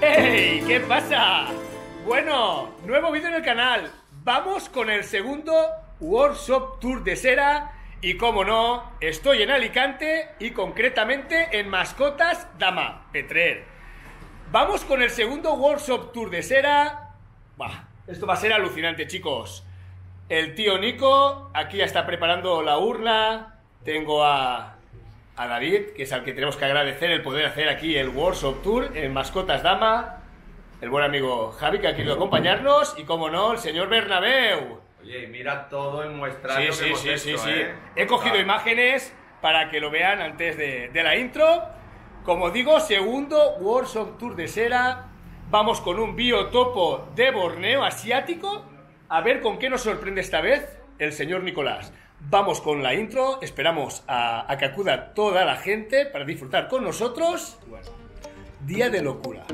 ¡Hey! ¿Qué pasa? Bueno, nuevo vídeo en el canal. Vamos con el segundo Workshop Tour de Cera. Y como no, estoy en Alicante y concretamente en Mascotas Dama, Petrer. Vamos con el segundo Workshop Tour de Cera. Bah, esto va a ser alucinante, chicos. El tío Nico aquí ya está preparando la urna. Tengo a David, que es al que tenemos que agradecer el poder hacer aquí el Workshop Tour en Mascotas Dama. El buen amigo Javi, que ha querido acompañarnos. Y como no, el señor Bernabéu. Oye, mira todo el muestrario que hemos hecho, sí. He cogido imágenes para que lo vean antes de la intro. Como digo, segundo Workshop Tour de Cera. Vamos con un biotopo de Borneo asiático. A ver con qué nos sorprende esta vez el señor Nicolás. Vamos con la intro. Esperamos a que acuda toda la gente para disfrutar con nosotros. Bueno, día de locura.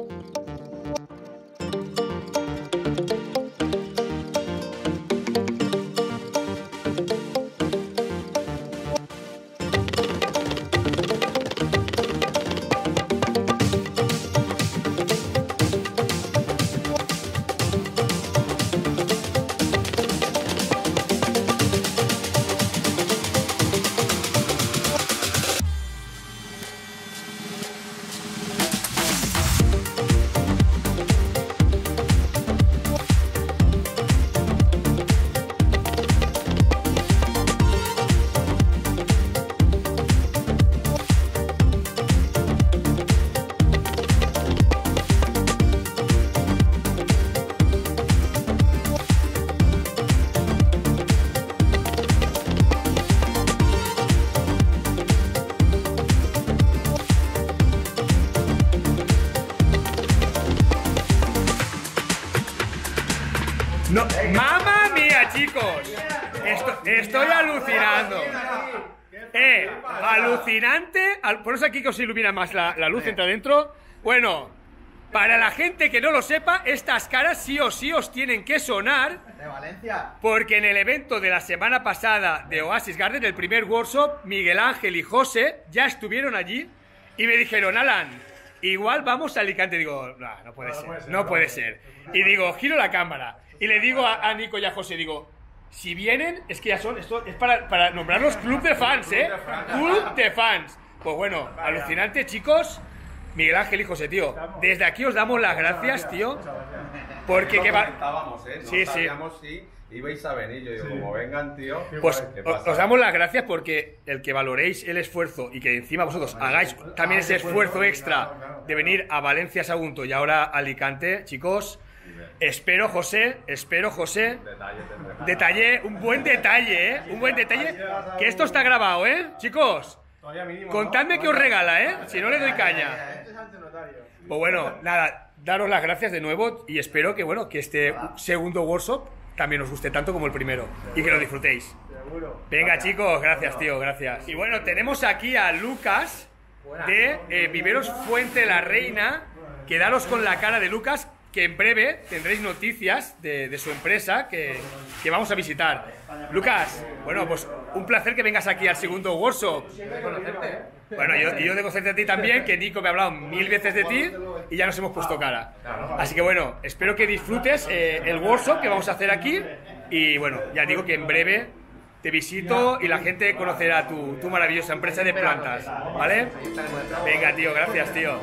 No, ¡mamma mía, chicos! Estoy alucinando. Alucinante. Por eso aquí que os ilumina más la luz, entra adentro. Bueno, para la gente que no lo sepa, estas caras sí o sí os tienen que sonar. ¿De Valencia? Porque en el evento de la semana pasada de Oasis Garden, el primer workshop, Miguel Ángel y José ya estuvieron allí y me dijeron, Alan, igual vamos a Alicante. Digo, no puede ser, no puede ser. Y digo, giro la cámara. Y le digo a Nico y a José, digo, si vienen, es que ya son, esto es para nombrarlos club de fans, ¿eh? Club de fans. Pues bueno, alucinante, chicos. Miguel Ángel y José, tío, desde aquí os damos las gracias, tío. Porque que va... No sabíamos si ibais a venir. Yo digo, como vengan, tío. Pues os damos las gracias porque el que valoréis el esfuerzo y que encima vosotros hagáis también ese esfuerzo extra de venir a Valencia, Sagunto y ahora a Alicante, chicos. Espero, José, detalle, un buen detalle, ¿eh? Un buen detalle, que esto está grabado, ¿eh? Chicos, contadme qué os regala, ¿eh? Si no le doy caña. Pues bueno, nada, daros las gracias de nuevo y espero que, bueno, que este segundo workshop también os guste tanto como el primero y que lo disfrutéis. Venga, chicos, gracias, tío, gracias. Y bueno, tenemos aquí a Lucas de Viveros Fuente la Reina. Quedaros con la cara de Lucas, que en breve tendréis noticias de su empresa que vamos a visitar. Lucas, bueno, pues un placer que vengas aquí al segundo workshop. Bueno, yo de conocerte a ti también, que Nico me ha hablado 1000 veces de ti y ya nos hemos puesto cara. Así que bueno, espero que disfrutes el workshop que vamos a hacer aquí y bueno, ya digo que en breve te visito y la gente conocerá tu maravillosa empresa de plantas, ¿vale? Venga, tío, gracias, tío.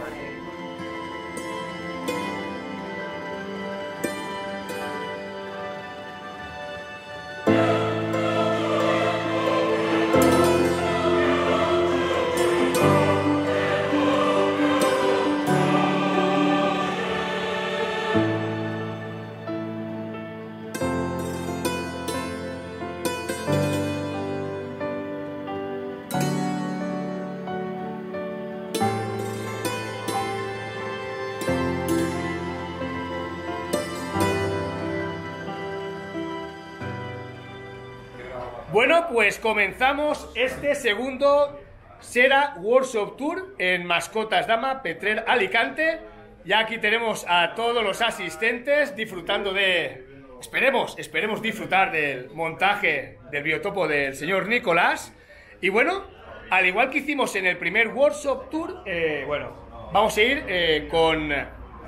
Bueno, pues comenzamos este segundo Cera Workshop Tour en Mascotas Dama, Petrer, Alicante. Ya aquí tenemos a todos los asistentes disfrutando de... Esperemos disfrutar del montaje del biotopo del señor Nicolás. Y bueno, al igual que hicimos en el primer Workshop Tour, bueno, vamos a ir con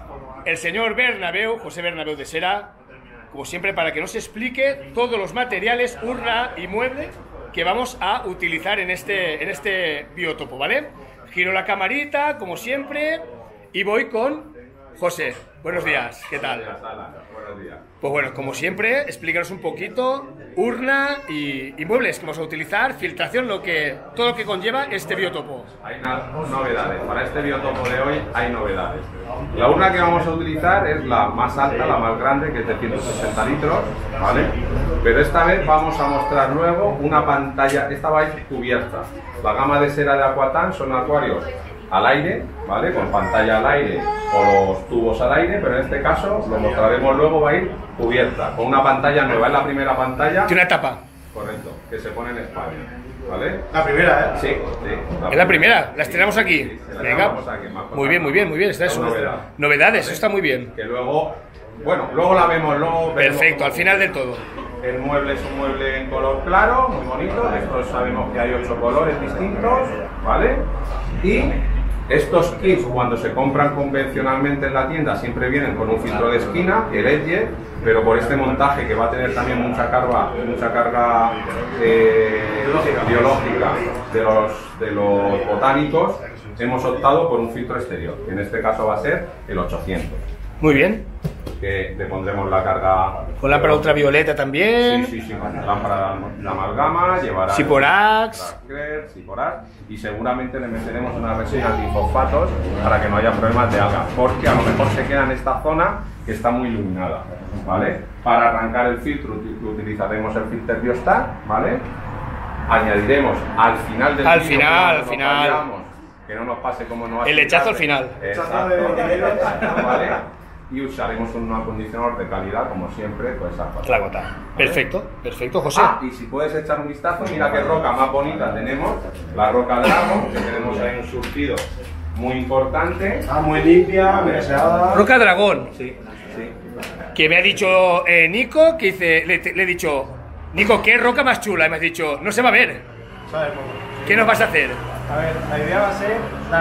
el señor Bernabéu, José Bernabéu de Sera, como siempre, para que nos explique todos los materiales, urna y mueble que vamos a utilizar en este biotopo, ¿vale? Giro la camarita, como siempre, y voy con José. Buenos días, ¿qué tal? Buenos días. Pues bueno, como siempre, explícanos un poquito urna y muebles que vamos a utilizar, filtración, todo lo que conlleva este biotopo. Hay novedades. Para este biotopo de hoy hay novedades. La urna que vamos a utilizar es la más alta, la más grande, que es de 160 litros, ¿vale? Pero esta vez vamos a mostrar luego una pantalla, esta va a ir cubierta. La gama de Sera de Aquatan son acuarios al aire, ¿vale? Con pantalla al aire o los tubos al aire, pero en este caso, lo mostraremos luego, va a ir cubierta, con una pantalla nueva. Es la primera pantalla. Tiene una tapa. Correcto, que se pone en España, ¿vale? La primera, ¿eh? Sí, sí. Es la primera, la estrenamos aquí. Sí, la Venga. estrenamos aquí, más Muy bien, muy bien, muy bien. Está eso. novedad. Novedades, eso está muy bien. Que luego, bueno, luego la vemos, luego veremos Perfecto, cómo- al final del todo. El mueble es un mueble en color claro, muy bonito. De estos sabemos que hay 8 colores distintos, ¿vale? Y estos kits, cuando se compran convencionalmente en la tienda, siempre vienen con un filtro de esquina, el Edge, pero por este montaje que va a tener también mucha carga biológica de los botánicos, hemos optado por un filtro exterior, que en este caso va a ser el 800, Muy bien. que le pondremos la carga... Con lámpara ultravioleta también. Sí, con lámpara de amalgama, llevará... Siporax. Siporax, y seguramente le meteremos una resina antifosfatos para que no haya problemas de algas, porque a lo mejor se queda en esta zona que está muy iluminada, ¿vale? Para arrancar el filtro utilizaremos el filter Biostar, ¿vale? Añadiremos al final del Al vídeo, final, cuando al final. vayamos, que no nos pase como no El lechazo al final. Exacto, ¿vale? Y usaremos un acondicionador de calidad, como siempre, pues esa cosa. La gota. Perfecto, perfecto, José. Ah, y si puedes echar un vistazo, mira qué roca más bonita tenemos, la roca Dragon, que tenemos ahí un surtido muy importante. Ah, muy limpia, muy aseada. Roca Dragón, Sí, sí. que me ha dicho Nico, que dice, le he dicho, Nico, ¿qué roca más chula? Y me has dicho, no se va a ver. ¿Sabes? ¿Qué nos vas a hacer? A ver, la idea va a ser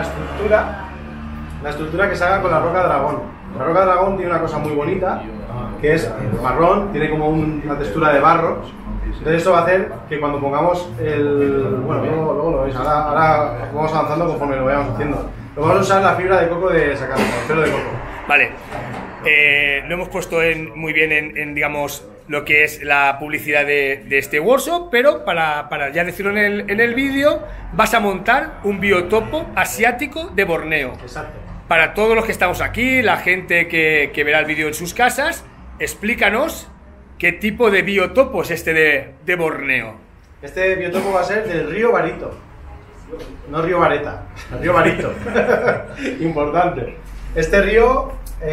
la estructura que se haga con la roca dragón. La roca dragón tiene una cosa muy bonita, que es marrón, tiene como una textura de barro. Entonces esto va a hacer que cuando pongamos el... Bueno, luego lo veis, ahora vamos avanzando conforme lo vayamos haciendo. Lo vamos a usar la fibra de coco de sacar, el pelo de coco. Vale. Lo hemos puesto muy bien en, digamos, lo que es la publicidad de este workshop, pero para ya decirlo en el vídeo, vas a montar un biotopo asiático de Borneo. Exacto. Para todos los que estamos aquí, la gente que verá el vídeo en sus casas, explícanos qué tipo de biotopo es este de Borneo. Este biotopo va a ser del río Barito. No río Vareta, el río Barito. Importante. Este río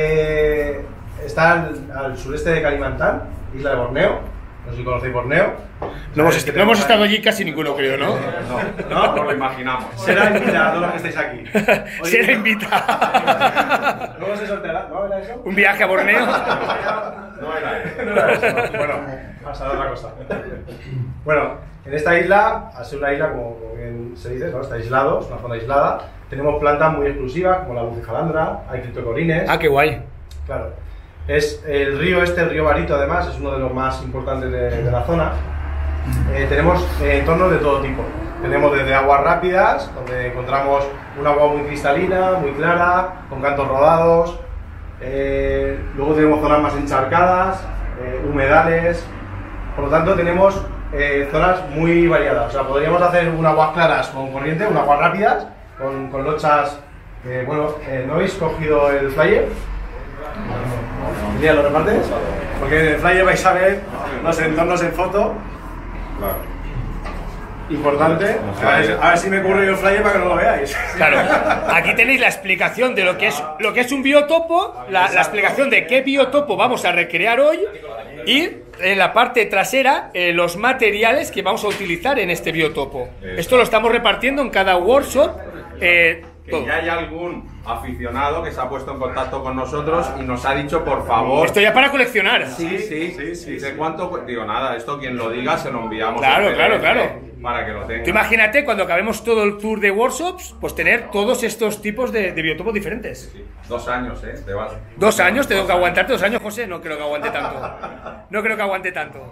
está al sureste de Kalimantan, isla de Borneo. No sé si conocéis Borneo. No hemos estado allí casi ninguno, creo, ¿no? No, no lo imaginamos. Será invitado a los que estáis aquí. Será invitado. Luego se sorteará, ¿no? ¿Era eso? Un viaje a Borneo. No era eso. No era eso. Bueno, pasa a otra cosa. Bueno, en esta isla, al ser una isla, como bien se dice, ¿no? Está aislado, es una zona aislada. Tenemos plantas muy exclusivas, como la bucejalandra, hay criptocorines. Ah, qué guay. Claro. Es el río el río Barito, además, es uno de los más importantes de la zona. Tenemos entornos de todo tipo. Tenemos desde aguas rápidas, donde encontramos un agua muy cristalina, muy clara, con cantos rodados. Luego tenemos zonas más encharcadas, humedales. Por lo tanto, tenemos zonas muy variadas. O sea, podríamos hacer unas aguas claras con corriente, unas aguas rápidas, con lochas. Bueno, ¿no habéis cogido el flyer? ¿Ya lo repartes? Porque en el flyer vais a ver los entornos en foto. Claro. Importante. A ver si me ocurre el flyer para que no lo veáis. Claro, aquí tenéis la explicación de lo que es un biotopo, la explicación de qué biotopo vamos a recrear hoy y en la parte trasera los materiales que vamos a utilizar en este biotopo. Esto lo estamos repartiendo en cada workshop. que Todo. ya hay algún aficionado que se ha puesto en contacto con nosotros y nos ha dicho, por favor... Esto ya para coleccionar. Sí. Dice, ¿cuánto? Digo, nada, esto quien lo diga se lo enviamos. Claro, en claro, PDF claro. Para que lo tenga. Tú imagínate cuando acabemos todo el tour de workshops, pues tener todos estos tipos de biotopos diferentes. Sí, 2 años, Te vas. 2 años, tengo que aguantarte 2 años, José. No creo que aguante tanto. No creo que aguante tanto.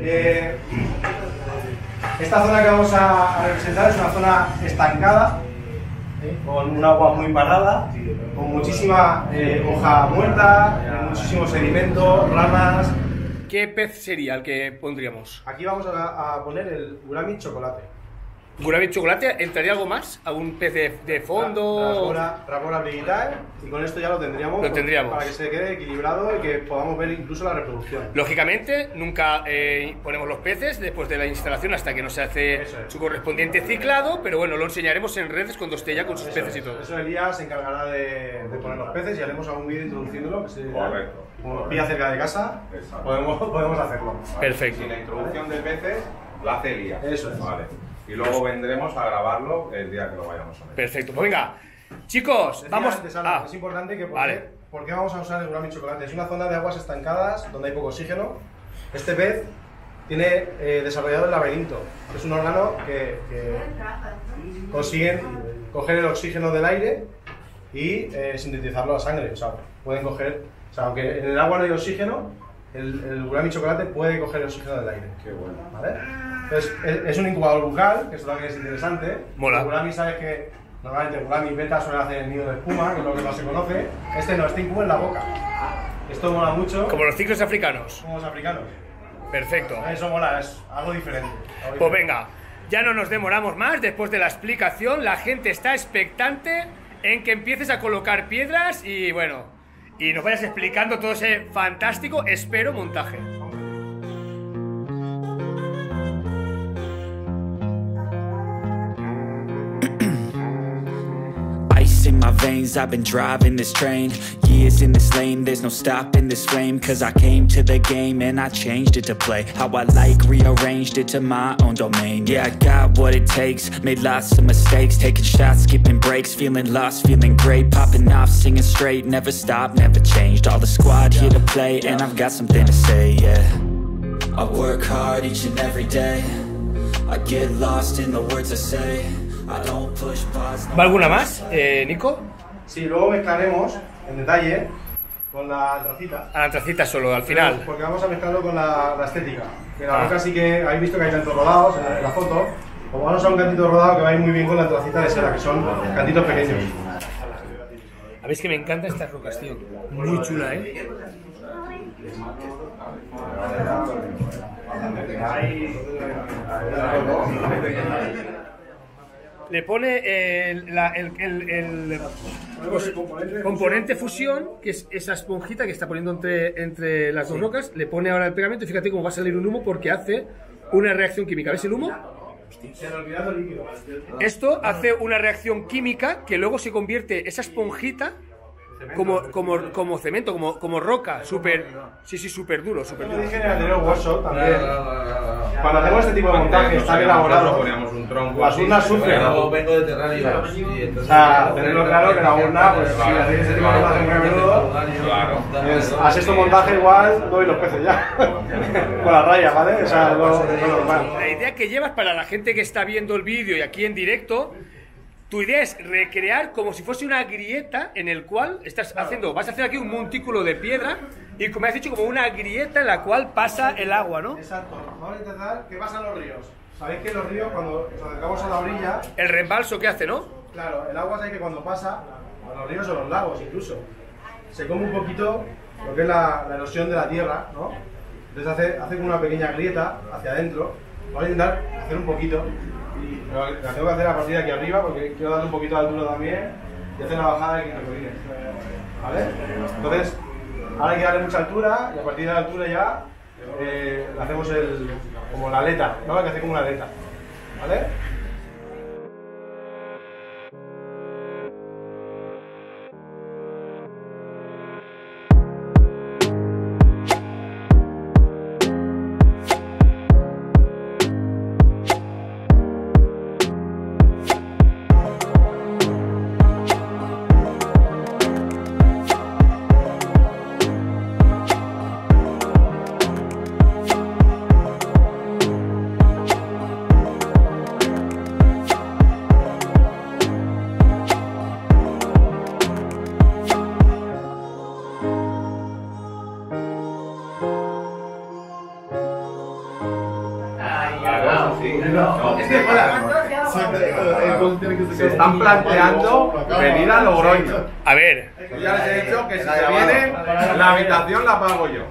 Esta zona que vamos a representar es una zona estancada, con un agua muy parada, con muchísima hoja muerta, muchísimo sedimento, ramas. ¿Qué pez sería el que pondríamos? Aquí vamos a poner el Gurami chocolate. ¿Gurami chocolate? ¿Entraría algo más? ¿Algún pez de fondo? Rabora brigitae, y con esto ya lo tendríamos, para que se quede equilibrado y que podamos ver incluso la reproducción. Lógicamente, nunca ponemos los peces después de la instalación hasta que no se hace su correspondiente ciclado, pero bueno, lo enseñaremos en redes cuando esté ya con sus peces y todo. Eso Elías se encargará de poner los peces y haremos algún vídeo introduciéndolo, que se, Correcto. como nos pilla cerca de casa, podemos hacerlo. Perfecto. Si la introducción de peces la hace Elías. Eso es. Vale. Y luego vendremos a grabarlo el día que lo vayamos a ver. Perfecto. Pues venga, chicos, Decía vamos... antes, Ana, es importante que vale. ¿por qué vamos a usar el Gurami chocolate? Es una zona de aguas estancadas donde hay poco oxígeno. Este pez tiene desarrollado el laberinto, que es un órgano que consiguen coger el oxígeno del aire y sintetizarlo a la sangre. O sea, pueden coger, o sea, aunque en el agua no hay oxígeno, el Gurami chocolate puede coger el oxígeno del aire. Qué bueno. ¿Vale? Entonces, es un incubador bucal, que esto también es interesante. Mola. El Gurami, sabes que normalmente el Gurami beta suele hacer el nido de espuma, que es lo que más se conoce. Este no, este incuba en la boca. Esto mola mucho. Como los ciclos africanos. Como los africanos. Perfecto. Eso mola, es algo diferente. Pues venga, ya no nos demoramos más. Después de la explicación, la gente está expectante en que empieces a colocar piedras y bueno, y nos vayas explicando todo ese fantástico, espero, montaje. Ice in my veins, I've been driving this train. Years in this lane, there's no stopping this flame. Cause I came to the game and I changed it to play how I like, rearranged it to my own domain. Yeah, I got what it takes, made lots of mistakes, taking shots, skipping breaks, feeling lost, feeling great, popping off, singing straight, never stopped, never changed. All the squad here to play and I've got something to say, yeah. I work hard each and every day, I get lost in the words I say. ¿Va alguna más, Nico? Sí, luego mezclaremos en detalle con la antracita. A la antracita solo, al final. Porque vamos a mezclarlo con la estética. Que la roca sí que habéis visto que hay cantos rodados en la foto. Pues vamos a un cantito rodado que va a ir muy bien con la antracita de seda, que son cantitos pequeños. A ver, es que me encantan estas rocas, tío. Muy chula, ¿eh? Le pone el componente fusión, que es esa esponjita que está poniendo entre las dos rocas. Le pone ahora el pegamento y fíjate cómo va a salir un humo porque hace una reacción química. ¿Ves el humo? Esto hace una reacción química que luego se convierte esa esponjita como cemento, como roca, súper duro, súper duro. Lo dije en el anterior workshop también. Cuando hacemos este tipo de montaje está bien elaborado. Poníamos un tronco. Las urnas sufren. Vengo de Terrario. O sea, tenerlo claro que la urna, pues si hacéis ese tipo de montaje muy a menudo, Claro. haz estos montaje igual, doy los peces ya. Con la raya, ¿vale? O sea, lo normal. La idea que llevas para la gente que está viendo el vídeo y aquí en directo, tu idea es recrear como si fuese una grieta en el cual vas a hacer aquí un montículo de piedra y como has dicho, como una grieta en la cual pasa el agua, ¿no? Exacto. Vamos a intentar que pasan los ríos. Sabéis que los ríos, cuando nos acercamos a la orilla, El reembalso que hace, ¿no? claro, el agua, sabéis que cuando pasa, a los ríos o los lagos incluso, se come un poquito lo que es la erosión de la tierra, ¿no? Entonces hace como una pequeña grieta hacia adentro. Vamos a intentar hacer un poquito. Pero la tengo que hacer a partir de aquí arriba porque quiero darle un poquito de altura también y hacer la bajada de 15 colines. ¿Vale? Entonces, ahora hay que darle mucha altura y a partir de la altura ya le hacemos como la aleta, ¿no? Hay que hacer como una aleta. ¿Vale? Se están planteando venir a Logroño. A ver. Ya les he dicho que si se vienen, la habitación la pago yo.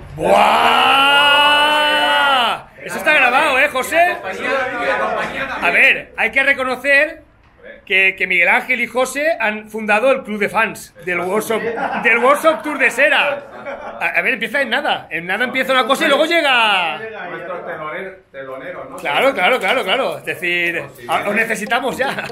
¡Buah! Eso está grabado, José. A ver, hay que reconocer que Miguel Ángel y José han fundado el club de fans del Workshop Tour de Sera. A ver, empieza en nada empieza una cosa y luego llega... Nuestros teloneros, ¿no? Claro. Es decir, lo necesitamos ya.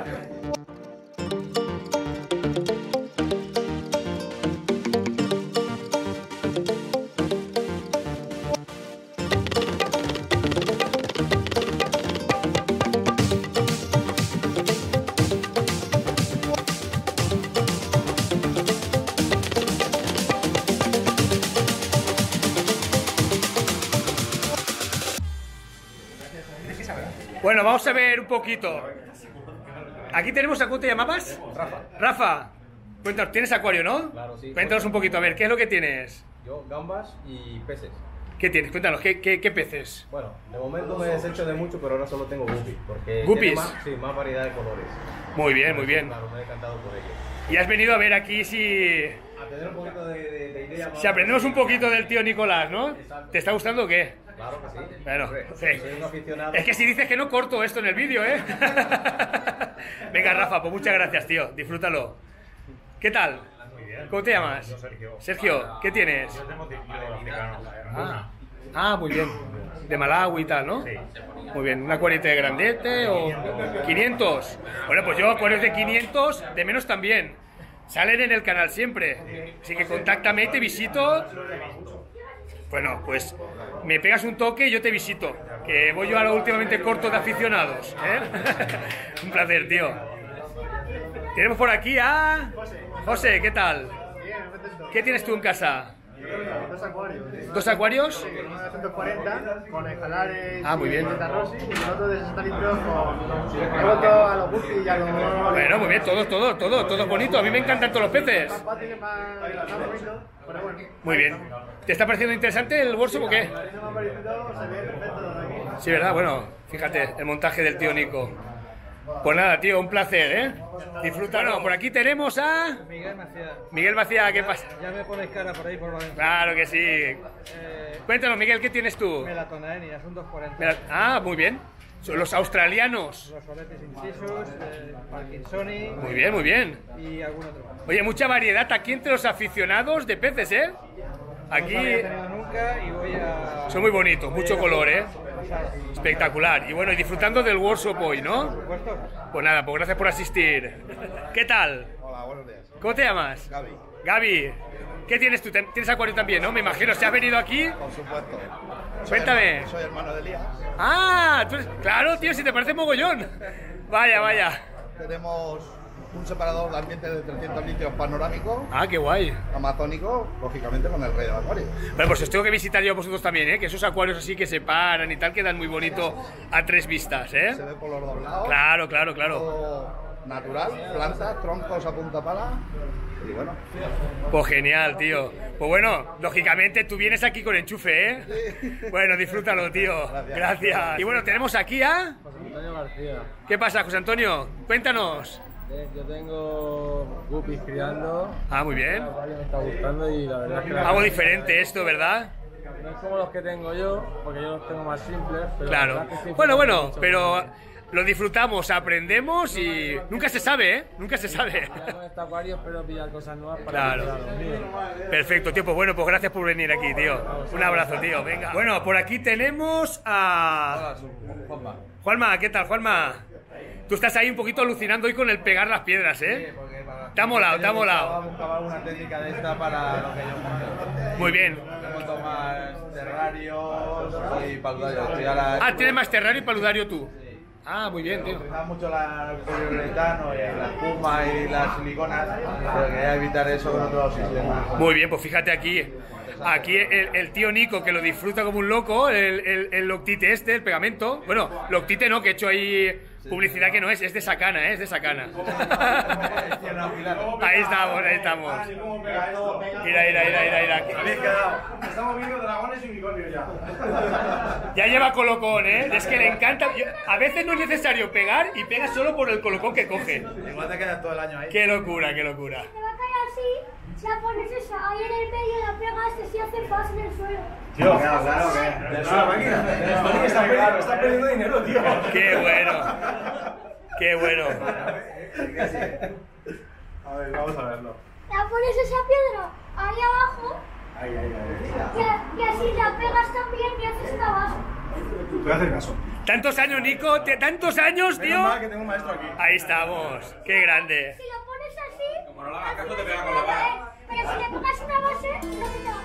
Bueno, vamos a ver un poquito. Aquí tenemos a... ¿Cómo te llamabas? Rafa. Cuéntanos, ¿tienes acuario, no? Claro, sí. Cuéntanos un poquito, a ver, ¿qué es lo que tienes? Yo, gambas y peces. ¿Qué tienes? Cuéntanos, ¿qué peces? Bueno, de momento me he deshecho de mucho, pero ahora solo tengo guppies. Porque ¿Guppies? tiene más variedad de colores. Muy bien. Claro, me he encantado por ello. Y has venido a ver aquí si... A tener un poquito de idea más. Si aprendemos un poquito del tío Nicolás, ¿no? Exacto. ¿Te está gustando o qué? Claro que sí. Bueno, Hombre, sí. soy un aficionado. Es que si dices que no, corto esto en el vídeo, Venga, Rafa, pues muchas gracias, tío. Disfrútalo. ¿Qué tal? ¿Cómo te llamas? Yo, Sergio. Sergio, ¿qué tienes? Yo tengo africano. Muy bien. De Malawi y tal, ¿no? Sí. Muy bien. ¿Un acuario de grandete o 500? Bueno, pues yo acuarios de 500, de menos también. Salen en el canal siempre. Así que contáctame y te visito. Bueno, pues me pegas un toque y yo te visito. Que voy yo ahora últimamente corto de aficionados. Un placer, tío. Tenemos por aquí a... José, ¿qué tal? ¿Qué tienes tú en casa? Dos acuarios. ¿Dos acuarios? Uno de 140 con ejalares Muy bien. y Rossi, y el otro de 60 litros con roto a los guppies y a los... Bueno, muy bien, todo bonito. A mí me encantan todos los peces. Más fácil, más bonito, pero bueno. Muy bien. ¿Te está pareciendo interesante el workshop o qué? Parece más parecido, se ve perfecto desde aquí. Sí, ¿verdad? Bueno, fíjate, el montaje del tío Nico. Pues nada, tío, un placer, Disfrútalo. Por aquí tenemos a... Miguel Macías. Miguel Macías, ¿qué pasa? Ya me pones cara por ahí por Valencia. Claro que sí. Cuéntanos, Miguel, ¿qué tienes tú? Melatonina, son 240. Muy bien. Son los australianos. Los soletes incisos, Parkinsoni. Muy bien. Y algún otro. Oye, mucha variedad aquí entre los aficionados de peces, Aquí... No había tenido nunca y voy a... Son muy bonitos, mucho color, Espectacular. Y bueno, y disfrutando del workshop hoy, ¿no? Pues nada, pues gracias por asistir. ¿Qué tal? Hola, buenos días. ¿Cómo te llamas? Gaby. ¿Qué tienes tú? ¿Tienes acuario también, no? Me imagino, ¿se has venido aquí? Por supuesto. Cuéntame. Soy hermano de Elías. Claro, tío, si te parece mogollón. Vaya. Tenemos un separador de ambiente de 300 litros panorámico. Qué guay. Amazónico, lógicamente con el rey del acuario. Bueno, pues os tengo que visitar yo a vosotros también, que esos acuarios así que se paran y tal quedan muy bonito a tres vistas, Se ve por los dos lados. Claro. Todo natural, plantas, troncos a punta pala. Y bueno. Pues genial, tío. Pues bueno, lógicamente tú vienes aquí con enchufe, Sí. Bueno, disfrútalo, tío. Gracias. Y bueno, tenemos aquí a... José Antonio García. ¿Qué pasa, José Antonio? Cuéntanos. Yo tengo guppies criando. Muy bien. Me está gustando y la verdad es que... Algo diferente esto, ¿verdad? No es como los que tengo yo, porque yo los tengo más simples. Pero Claro. la verdad que sí, Bueno, mucho pero mejor. lo disfrutamos, aprendemos y nunca se sabe, Nunca se sabe. Ya con este acuario espero pillar cosas nuevas para Claro. mejorar los míos. Perfecto, tío. Pues bueno, pues gracias por venir aquí, tío. Un abrazo, tío. Venga. Bueno, por aquí tenemos a... Juanma, ¿qué tal, Juanma? Tú estás ahí un poquito alucinando hoy con el pegar las piedras, Te ha molado. Buscaba alguna técnica de esta para lo que yo Muy bien. monto más terrarios y paludarios. Tienes más terrario y paludario tú. Muy bien, tío. Utilizaba mucho el poliuretano y la espuma y las siliconas, pero quería evitar eso con otros sistemas. Muy bien, pues fíjate aquí. Aquí el tío Nico, que lo disfruta como un loco, el Loctite el pegamento. Bueno, Loctite no, que he hecho ahí Publicidad que no es de Sakana, es de Sakana. Ahí estamos, ahí estamos. Mira. Habéis quedado. Estamos viendo dragones y unicornios ya. Ya lleva colocón, ¿eh? Es que le encanta. A veces no es necesario pegar y pega solo por el colocón que coge. Igual te quedas todo el año ahí. Qué locura, qué locura. Te va a caer así, la pones esa ahí en el medio, la pegas y hace fácil en el suelo. Tío, claro, que. Es una máquina. Está perdiendo dinero, tío. Qué bueno. Qué bueno. A ver, vamos a verlo. La pones esa piedra ahí abajo. Ahí. Y así la pegas también y haces una base. Te voy a hacer caso. Tantos años, Nico, tantos años, tío. Menos mal que tengo un maestro aquí. Ahí estamos. Qué grande. Si lo pones así, Como no le hagas caso, te pega con la vara. pero si le pegas una base, no se te va a caer.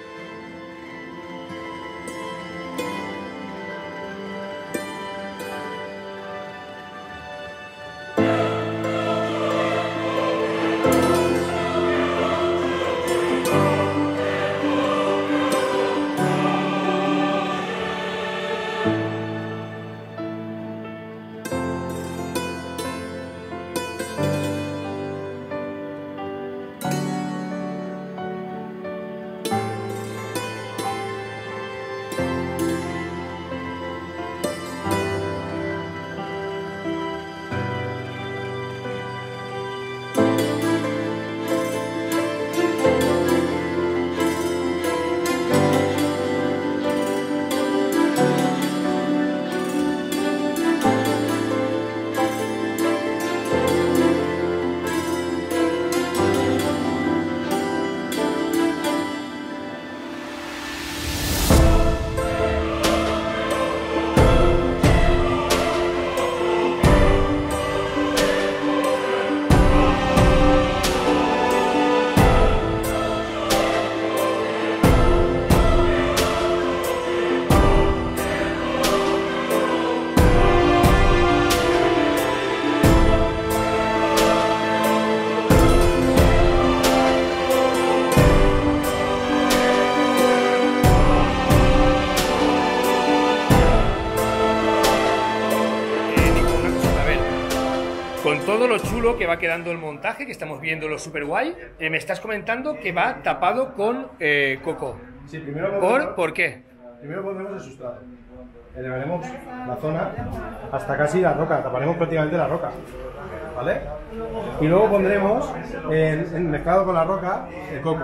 Todo lo chulo que va quedando el montaje, que estamos viendo lo super guay, me estás comentando que va tapado con coco. Sí, primero ¿Por qué? Primero pondremos el sustrato. Elevaremos la zona hasta casi la roca, taparemos prácticamente la roca, ¿vale? Y luego pondremos, mezclado con la roca, el coco,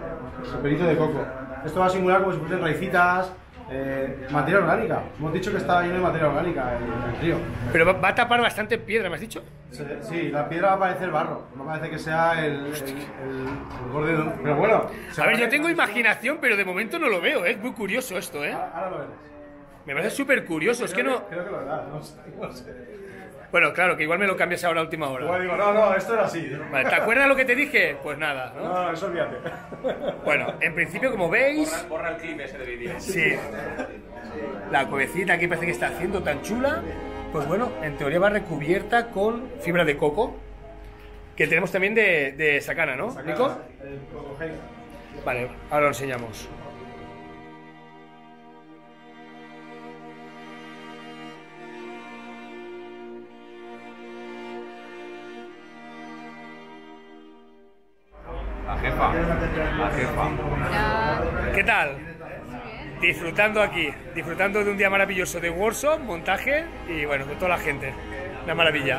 el pelito de coco. Esto va a simular como si fuesen raicitas, materia orgánica. Hemos dicho que está lleno de materia orgánica el río. Pero va a tapar bastante piedra, ¿me has dicho? Sí, la piedra va a parecer barro, no parece que sea el borde de... Pero bueno... A ver, yo tengo imaginación, pero de momento no lo veo, es muy curioso esto, ¿eh? Ahora lo ves. Me parece súper curioso, es que no... Creo que lo verás, no sé. Bueno, claro, que igual me lo cambias ahora a última hora. Igual digo, no, esto era así. Vale, ¿te acuerdas lo que te dije? Pues nada, ¿no? No, eso olvídate. Bueno, en principio, como veis... Borra el clip ese de vídeo. Sí. La cuevecita que parece que está haciendo tan chula, pues bueno, en teoría va recubierta con fibra de coco, que tenemos también de Sakana, ¿no, Nico? Vale, ahora lo enseñamos. La jefa. ¿Qué tal? Disfrutando aquí, disfrutando de un día maravilloso de workshop, montaje y bueno, con toda la gente. Una maravilla.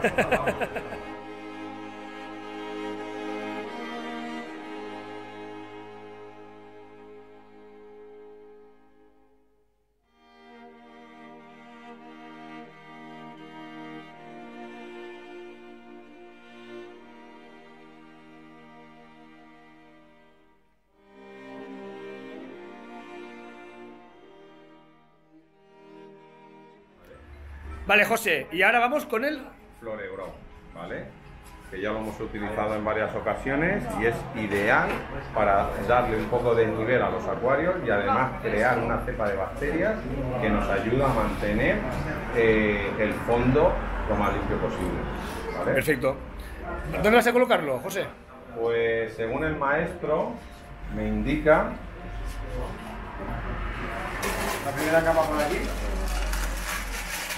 Vale, José, y ahora vamos con el Floregrow, ¿vale? Que ya lo hemos utilizado en varias ocasiones y es ideal para darle un poco de nivel a los acuarios y además crear una cepa de bacterias que nos ayuda a mantener el fondo lo más limpio posible, ¿vale? Perfecto. ¿Dónde vas a colocarlo, José? Pues según el maestro me indica... La primera cama por aquí.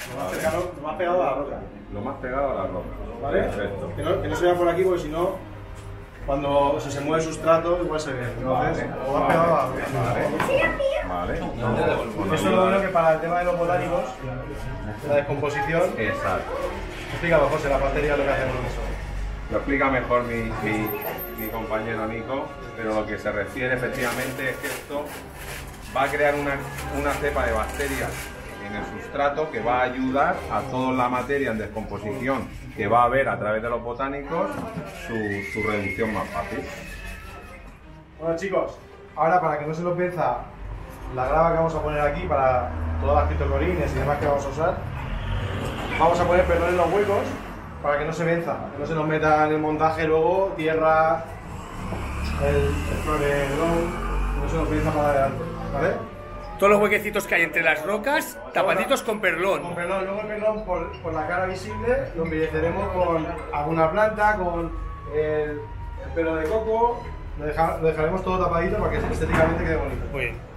Lo más pegado a la roca. Lo más pegado a la roca. ¿Vale? Perfecto. Que no se vea por aquí porque si no, cuando se mueve el sustrato igual se ve. Entonces, lo más pegado a la roca. Vale. Eso es lo bueno que para el tema de los botánicos, la descomposición. Exacto. Explícalo, José, la batería lo que hacemos con eso. Lo explica mejor mi compañero Nico, pero lo que se refiere efectivamente es que esto va a crear una cepa de bacterias en el sustrato que va a ayudar a toda la materia en descomposición que va a haber a través de los botánicos su reducción más fácil. Bueno chicos, ahora para que no se nos venza la grava que vamos a poner aquí para todas las fitocorines y demás que vamos a usar, vamos a poner perdón en los huecos para que no se venza, que no se nos meta en el montaje luego tierra, el florelón, que no se nos venza para adelante, ¿vale? Todos los huequecitos que hay entre las rocas, tapaditos con perlón. Con perlón, luego el perlón por la cara visible lo embelleceremos con alguna planta, con el pelo de coco, lo dejaremos todo tapadito para que estéticamente quede bonito. Muy bien.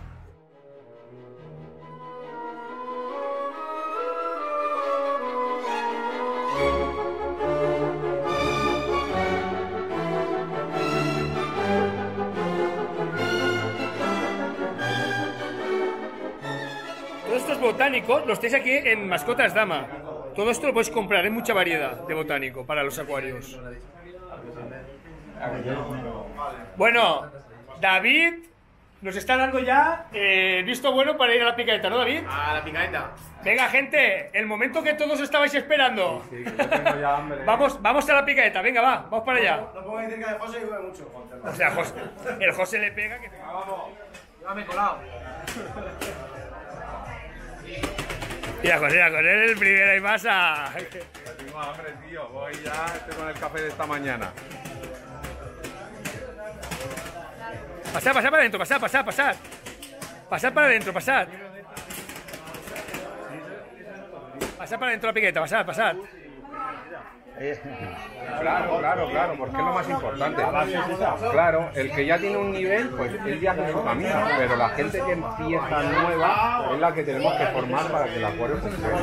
Botánicos los tenéis aquí en Mascotas Dama. Todo esto lo podéis comprar, hay mucha variedad de botánico para los acuarios. Bueno, David nos está dando ya el visto bueno para ir a la picadeta, ¿no, David? A la picadeta. Venga, gente, el momento que todos estabais esperando. Sí, que yo tengo ya hambre. Vamos a la picadeta, venga, vamos para allá. No pongáis cerca de José y bebe mucho. O sea, el José le pega que... Vamos. Llévame colado. Mira, José, el primero y pasa. Tengo hambre, tío. Voy ya, estoy con el café de esta mañana. Pasad para adentro, pasad. Pasad para adentro, pasad. Pasad para adentro la piqueta, pasad. Claro, porque es lo más importante. Claro, el que ya tiene un nivel, pues él ya hace su camino, pero la gente que empieza nueva es la que tenemos que formar para que el acuario funcione.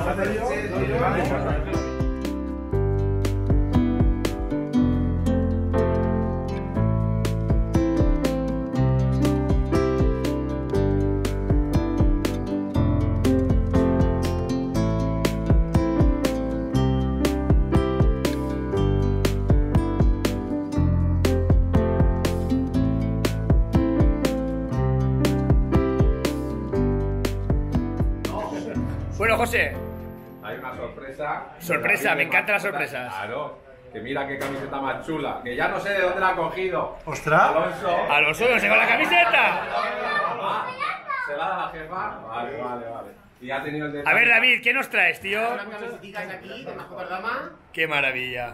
Bueno, José. Hay una sorpresa. Sorpresa, me encantan las sorpresas. Claro, que mira qué camiseta más chula, que ya no sé de dónde la ha cogido. ¡Ostras! Alonso, no sé con la camiseta. ¿Se la da la jefa? Vale. Y ha tenido el detalle. A ver, David, ¿qué nos traes, tío? Unas camisetas aquí de Mascotas Dama. Qué maravilla.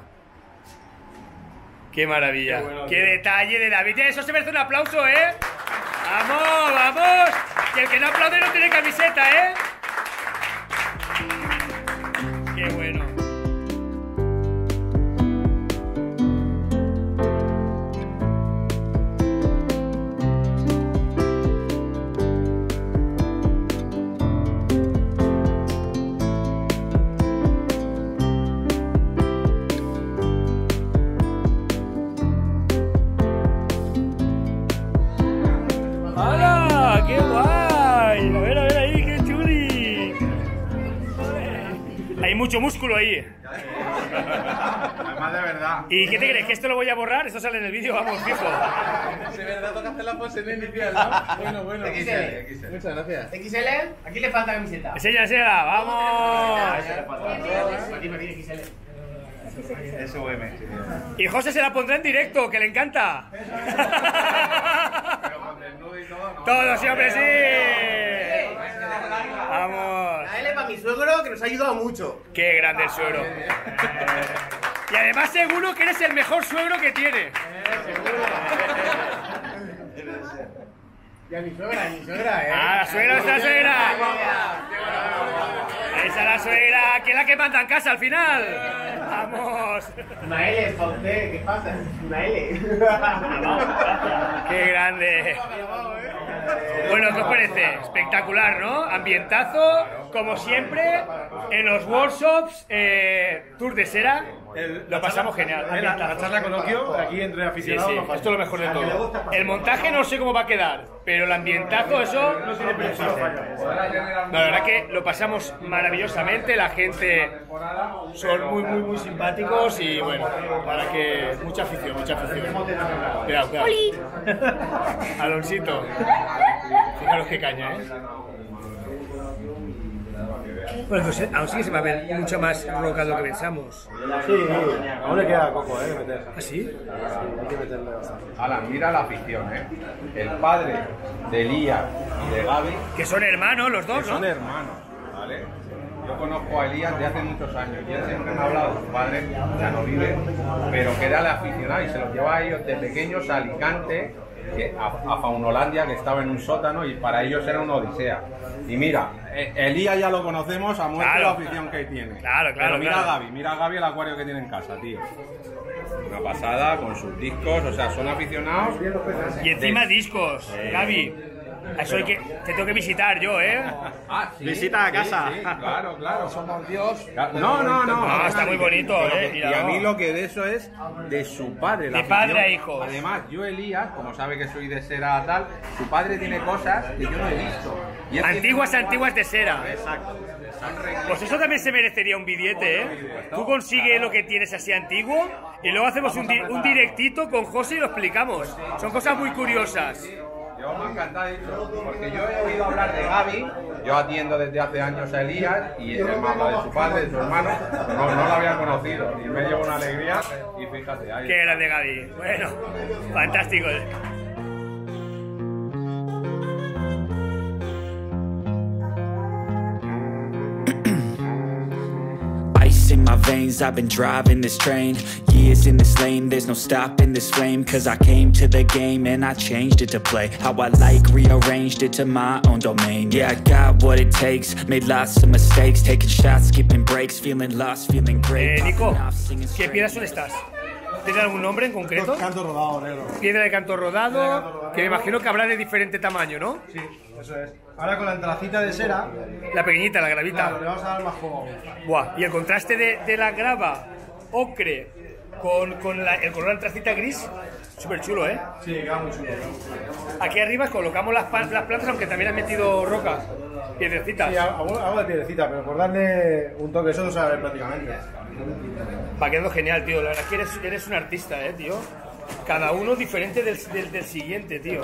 Qué maravilla. Bueno, qué tío. detalle de David. Eso se merece un aplauso, ¿eh? ¡Vamos! Que el que no aplaude no tiene camiseta, ¿eh? Qué bueno. ¡Hala! ¡Qué guay! A ver ahí, qué chuli. Hay mucho músculo ahí. Además de verdad. ¿Y qué te crees? ¿Que esto lo voy a borrar? Esto sale en el vídeo, vamos, fijo. Si es verdad, toca hacer la pose en inicial, ¿no? Bueno. XL. Muchas gracias. XL, aquí le falta camiseta. Enséñasela, vamos. Para ti, XL. SVM. Y José se la pondrá en directo, que le encanta. Pero con desnudo y todo, ¿no? Todo, sí, hombre, sí. Vamos. La L para mi suegro, que nos ha ayudado mucho. Qué grande el suegro. Y además seguro que eres el mejor suegro que tiene. Y a mi suegra, ¿eh? Ah, la suegra, esta suegra. Esa es la suegra, que es la que manda en casa al final. Vamos. Una L es para usted, ¿qué pasa? Una L. Qué grande. Bueno, ¿qué os parece? Espectacular, ¿no? Ambientazo. como siempre, en los workshops, Tour de Sera, lo pasamos genial. La charla coloquio, aquí entre Sí, aficionados. sí, esto es lo mejor de todo. El montaje no sé cómo va a quedar, pero el ambientazo, eso no tiene precio. La verdad que lo pasamos maravillosamente, la gente son muy simpáticos y bueno, para que mucha afición. Cuidado. Alonsito, fijaros qué caña, Bueno, pues aún sí que se va a ver mucho más roca de lo que pensamos. Sí, aún le queda coco, de meter. ¿Ah, sí? Hay que meterle bastante. Alan, mira la afición, El padre de Elías y de Gaby, Que son hermanos los dos, que son ¿no? hermanos, ¿vale? Yo conozco a Elías de hace muchos años y él siempre me ha hablado de su padre, ya no vive, pero que era el aficionado y se los llevaba a ellos de pequeños a Alicante, a Faunolandia, que estaba en un sótano y para ellos era una odisea. Y mira, Elías ya lo conocemos a muerte la afición que tiene. Claro. Pero mira a Gaby el acuario que tiene en casa, tío. Una pasada con sus discos, o sea, son aficionados. Y encima discos, Gaby. Eso te tengo que visitar yo, Ah, sí. Visita a casa. Sí, claro. Somos Dios. No, está muy bonito, Y a mí lo que de eso es de su padre. De padre a hijos. Además, yo Elías, como sabe que soy de Sera tal, su padre tiene cosas que yo no he visto. Y Antiguas de Sera. Exacto. Pues eso también se merecería un billete, Tú consigues lo que tienes así antiguo y luego hacemos un directito con José y lo explicamos. Son cosas muy curiosas. Yo me ha encantado esto, porque yo he oído hablar de Gaby, yo atiendo desde hace años a Elías y él me habla de su padre, de su hermano, no lo había conocido y me lleva una alegría y fíjate, ahí. Qué grande Gaby. Bueno, fantástico. Ice in my veins, I've been driving this train. Years in this lane, there's no stopping this flame. Cause I came to the game and I changed it to play how I like, rearranged it to my own domain. Yeah, I got what it takes, made lots of mistakes, taking shots, skipping breaks, feeling lost, feeling great. Nico, ¿qué piedras son estas? ¿Tiene algún nombre en concreto? Canto rodado, negro. Piedra de canto rodado, que me imagino que habrá de diferente tamaño, ¿no? Sí, eso es. Ahora con la antracita de Sera, La pequeñita, la gravita. claro, le vamos a dar más juego. Buah, y el contraste de la grava ocre con el color antracita gris, súper chulo, Sí, queda muy chulo. Aquí arriba colocamos las plantas, aunque también has metido rocas, piedrecitas. Sí, algo de piedrecita, pero por darle un toque, eso no se sabe prácticamente. Va quedando genial, tío. La verdad que eres un artista, tío. Cada uno diferente del siguiente, tío.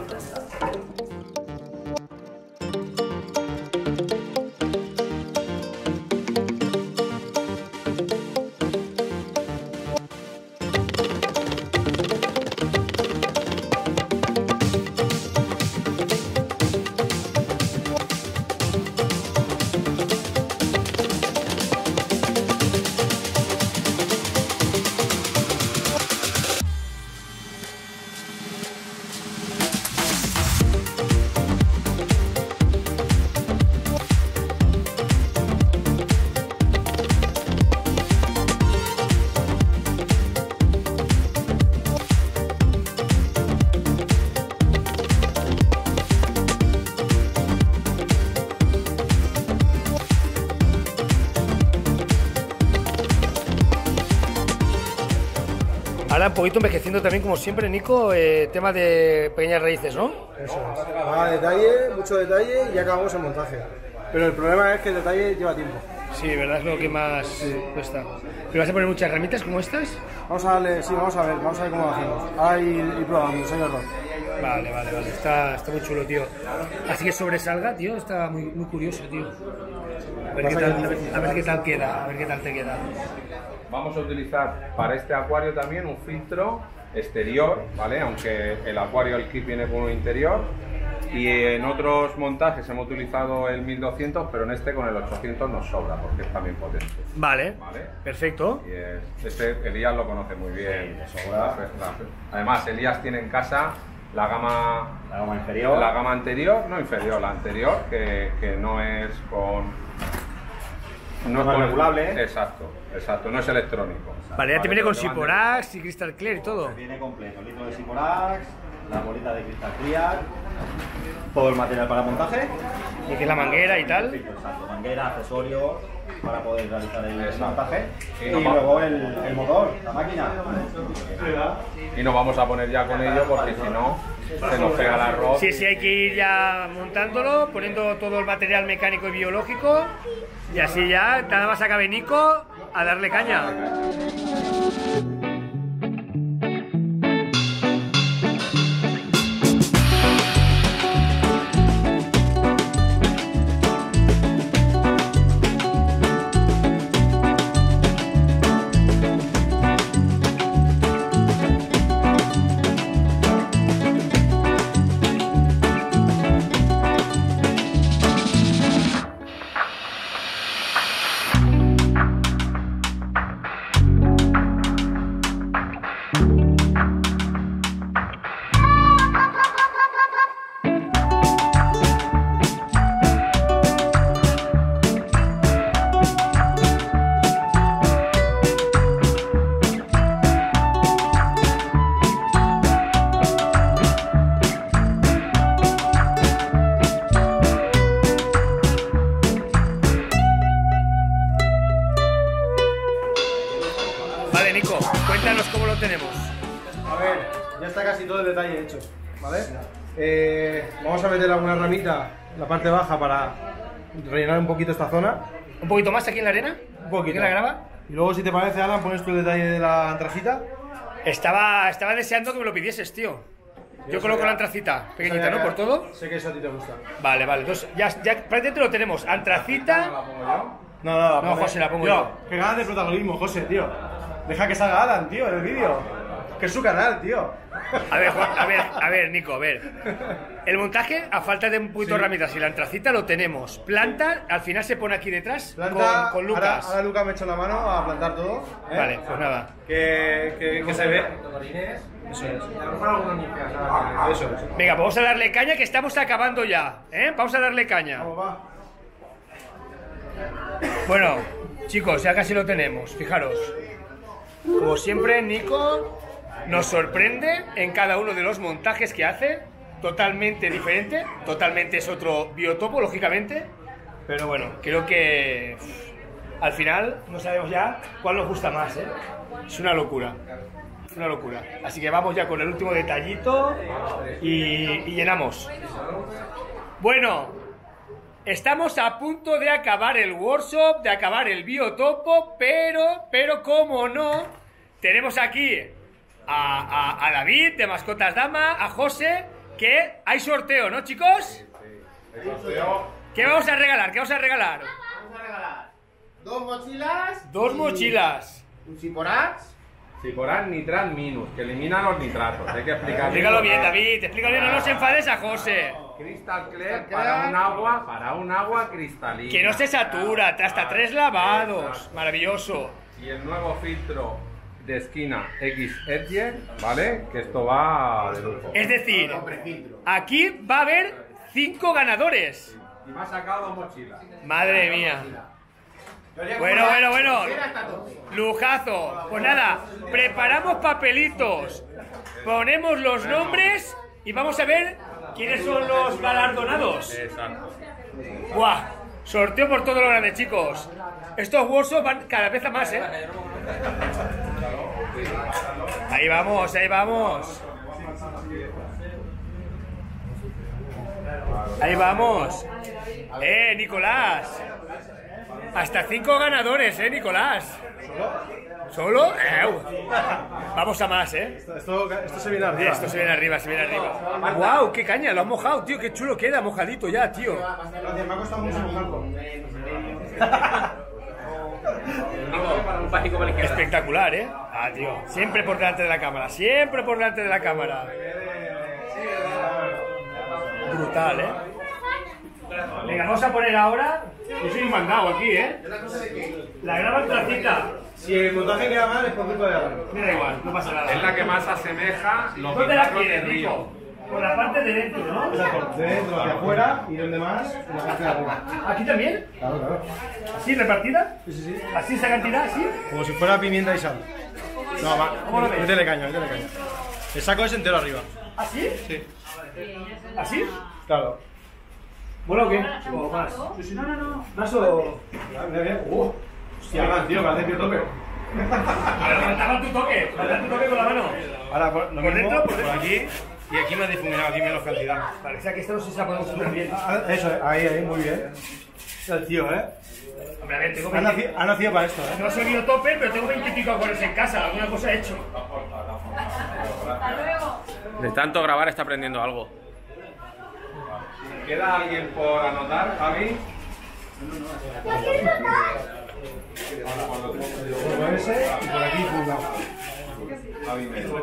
Ahora un poquito envejeciendo también, como siempre, Nico, tema de pequeñas raíces, ¿no? Eso es. Va detalle, mucho detalle y ya acabamos el montaje. Pero el problema es que el detalle lleva tiempo. Sí, verdad es lo que más cuesta. ¿Pero vas a poner muchas ramitas como estas? Vamos a darle, sí, vamos a ver cómo lo hacemos. Ahora y probamos, hay error. Vale. Está muy chulo, tío. Así que sobresalga, tío, está muy curioso, tío. A ver qué tal queda, a ver qué tal te queda. Vamos a utilizar para este acuario también un filtro exterior, ¿vale? Aunque el acuario, el kit viene con un interior. Y en otros montajes hemos utilizado el 1200, pero en este con el 800 nos sobra porque es también potente. Vale. Perfecto. Y este Elías lo conoce muy bien. Además, Elías tiene en casa la gama inferior. La gama anterior, no inferior, la anterior, que no es con... No es regulable. Exacto, no es electrónico. Vale, ya te viene con Siporax y Crystal Clear y todo. Viene completo, litro de Siporax, la bolita de Crystal Clear, todo el material para montaje. Y que es la manguera y tal. Exacto, manguera, accesorios para poder realizar el montaje. Y Y nos luego el motor, la máquina. Y nos vamos a poner ya con ello porque si no se nos pega el arroz. Sí, sí, hay que ir ya montándolo, poniendo todo el material mecánico y biológico. Y así ya, nada más acabe Nico a darle caña. Vale, Nico, cuéntanos cómo lo tenemos. A ver, ya está casi todo el detalle hecho, ¿vale? Vamos a meter alguna ramita en la parte baja para rellenar un poquito esta zona. ¿Un poquito más aquí en la arena? Un poquito. ¿Aquí en la grava? Y luego, si te parece, Alan, pones tú el detalle de la antracita. Estaba deseando que me lo pidieses, tío. Yo coloco la antracita pequeñita, ¿no? Por todo. Sé que eso a ti te gusta. Vale, vale. Entonces, ya prácticamente lo tenemos. Antracita. No, José, la pongo yo. Qué ganas de protagonismo, José, tío. Deja que salga Alan, tío, en el vídeo. Que es su canal, tío. A ver, Juan, a ver, Nico, a ver. El montaje, a falta de un poquito de ramitas y la antracita lo tenemos. Planta, al final se pone aquí detrás Planta, con Lucas. Ahora Lucas me echa la mano a plantar todo. ¿eh? Vale, pues nada. Que se ve. Eso es. Eso es. Venga, pues vamos a darle caña que estamos acabando ya. Vamos a darle caña. Vamos, va. Bueno, chicos, ya casi lo tenemos, fijaros. Como siempre, Nico nos sorprende en cada uno de los montajes que hace. Totalmente diferente, totalmente es otro biotopo, lógicamente. Pero bueno, creo que al final no sabemos ya cuál nos gusta más, ¿eh? Es una locura. Es una locura. Así que vamos ya con el último detallito y llenamos. Bueno, estamos a punto de acabar el workshop, de acabar el biotopo, pero como no, tenemos aquí a David de Mascotas Dama, a José, que hay sorteo, ¿no, chicos? ¿Qué vamos a regalar? ¿Qué vamos a regalar? Vamos a regalar 2 mochilas. 2 mochilas. Un Siporax. Siporax Nitrat Minus, que elimina los nitratos. Hay que explicarlo. Explícalo bien, David, explícalo bien, no nos enfades a José. Crystal Clear para un agua cristalina. Que no se satura, hasta 3 lavados. Maravilloso. Y el nuevo filtro de esquina X Edge, ¿vale? Que esto va de lujo. Es decir, aquí va a haber 5 ganadores. Y me ha sacado 2 mochilas. Madre mía. Bueno. Lujazo. Pues nada, preparamos papelitos, ponemos los nombres y vamos a ver quiénes son los galardonados. Exacto. ¡Buah! Sorteo por todo lo grande, chicos. Estos workshops van cada vez a más, ¿eh? Ahí vamos, ahí vamos. Ahí vamos. Nicolás. Hasta 5 ganadores, Nicolás. ¿Solo? Vamos a más, Esto se viene arriba. Esto se viene arriba, se viene arriba. ¡Guau! ¡Qué caña! Lo han mojado, tío. ¡Qué chulo queda! Mojadito ya, tío. Gracias, me ha costado mucho mojarlo. Espectacular, ¿eh? Ah, tío. Siempre por delante de la cámara. Siempre por delante de la cámara. Brutal, ¿eh? Venga, vamos a poner ahora. Yo soy un mandado aquí, ¿eh? La grava antracita. Si el montaje queda mal es por culpa de Alan. Me da igual, no pasa nada. Es la que más asemeja los ¿Dónde la nitratos de quieres, río. Nico? Por la parte de dentro, ¿no? Exacto, de dentro hacia afuera y donde más, en la parte de arriba. ¿Aquí también? Claro. ¿Así repartida? Sí. ¿Así esa cantidad? ¿Así? Como si fuera pimienta y sal. No, va. ¿Cómo lo ves? Métele caña. El saco es entero arriba. ¿Así? Sí. ¿Así? Claro. ¿Mola o qué? ¿O más? No. ¿Más o...? Mira bien. Hostia, man, tío, parece biotope. Pero faltaba tu toque con la mano. Ahora, lo Por mismo, dentro, por aquí. Y aquí me ha difuminado, aquí menos cantidad. Vale, o sea que esto no sé si la podemos poner bien. Eso, ahí, muy bien. El tío, Hombre, a ver, tengo Ha nacido para esto, No soy biotopper, pero tengo 20 y pico acuarios en casa. Alguna cosa he hecho. De tanto grabar está aprendiendo algo. ¿Queda alguien por anotar, Javi? Por ese y por aquí fundado. Javi medio.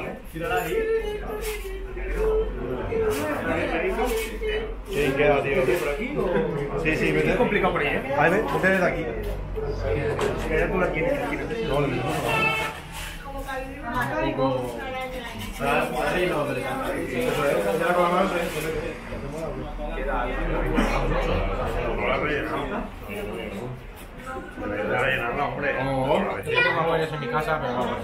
Sí, queda, tío. ¿Por aquí o...? Sí, vete. Es complicado por ahí, ¿eh? Ahí, vete desde aquí. Queda tú aquí, aquí. Luego lo mismo. Yo tengo acuarios en mi casa, pero no.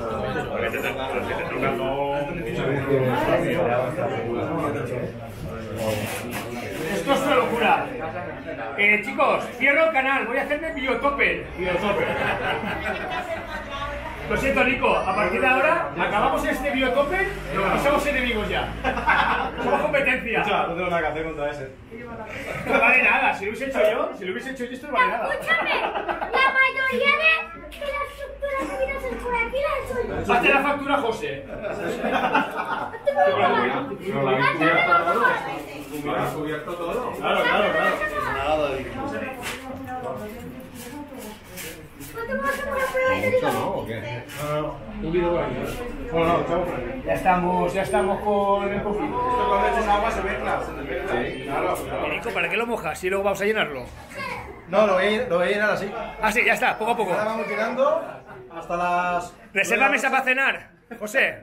Esto es una locura. Chicos, cierro el canal. Voy a hacerme biotopper. Lo siento, Nico. A partir de ahora, acabamos este biotopper y somos enemigos ya. Somos competencia. No tengo nada que hacer contra ese. No vale nada. Si lo hubiese hecho yo, esto no vale nada. Escúchame, la mayoría de las estructuras que vienes por aquí las he hecho yo. Hazte la factura, José. ¿Lo has cubierto todo? Claro. ¿Cuánto vas a poner prueba de ¿Mucho no o qué? Un vídeo por aquí. Bueno, estamos por aquí. Ya estamos con el conflicto. Esto cuando echas agua se mezcla. Sí. Claro. Nico, ¿para qué lo mojas? Y luego vamos a llenarlo. No, lo voy a llenar así. Ah, sí, ya está, poco a poco. Ahora vamos llenando hasta las... Reserva mesa para cenar, José.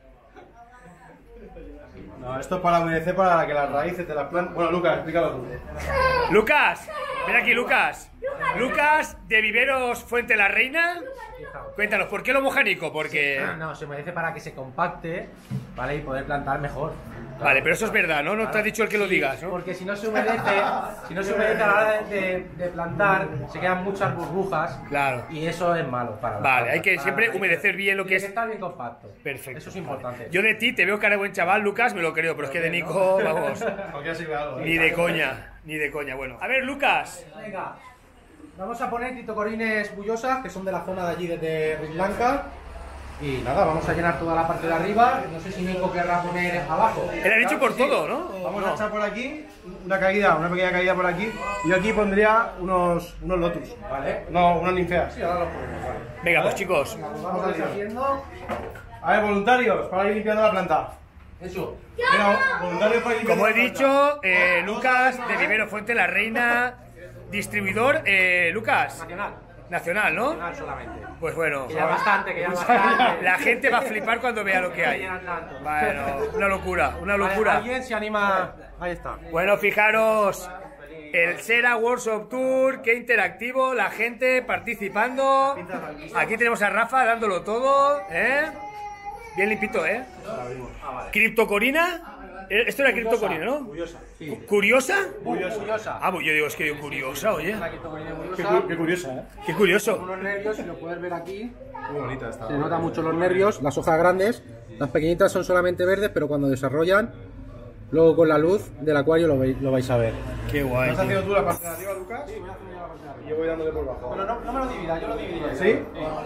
No, esto es para humedecer, para que las raíces de las plantas... Bueno, Lucas, explícalo tú. Lucas, ven aquí, Lucas. Lucas, de Viveros Fuente la Reina. Cuéntanos, ¿por qué lo moja Nico? Porque... No, se merece para que se compacte, ¿vale? Y poder plantar mejor. Vale, pero eso es verdad, ¿no? No te ha dicho el que lo digas, ¿no? Porque si no se humedece a la hora de plantar, se quedan muchas burbujas. Claro. Y eso es malo para la Vale, planta, hay que para siempre la raíz. humedecer bien lo que Tiene es... estar bien compacto. Perfecto. Eso es importante. Yo de ti te veo cara de buen chaval, Lucas, me lo creo, pero es que de Nico, vamos, Cualquiera sirve algo, ni de coña, bueno. A ver, Lucas. Venga, vamos a poner titocorines bullosas, que son de la zona de allí, desde Sri Lanka. Y nada, vamos a llenar toda la parte de arriba. No sé si Nico querrá poner abajo. Él ha dicho por todo, ¿no? Vamos a echar por aquí una pequeña caída por aquí. Y yo aquí pondría unos lotus. Vale. No, unas ninfeas. Sí, ahora lo ponemos, vale. Venga, pues chicos. Vamos deshaciendo. A ver, voluntarios, para ir limpiando la planta. Eso. Venga, voluntarios para ir limpiando Como he la planta. dicho, Lucas, de Vivero Fuente la Reina, distribuidor, Lucas. Nacional, ¿no? Nacional solamente. Pues bueno. Que ya bastante. La gente va a flipar cuando vea lo que hay. Bueno, una locura. ¿Alguien se anima? Ahí está. Bueno, fijaros, el Sera Workshop Tour, qué interactivo, la gente participando. Aquí tenemos a Rafa dándolo todo, ¿eh? Bien limpito, ¿eh? Criptocorina. Esto era criptocorina, ¿no? ¿Curiosa? Curiosa. Ah, pues yo digo, es que curiosa, oye. Qué curiosa, ¿eh? Qué curioso. Unos nervios, si lo puedes ver aquí. Muy bonita esta. Se nota mucho los nervios, las hojas grandes. Las pequeñitas son solamente verdes, pero cuando desarrollan, luego con la luz del acuario lo vais a ver. Qué guay. ¿Has haciendo tú la parte de arriba, Lucas? Sí, voy a hacer yo la parte de arriba. Y yo voy dándole por abajo. Pero no me lo dividas, yo lo dividiré. ¿Sí?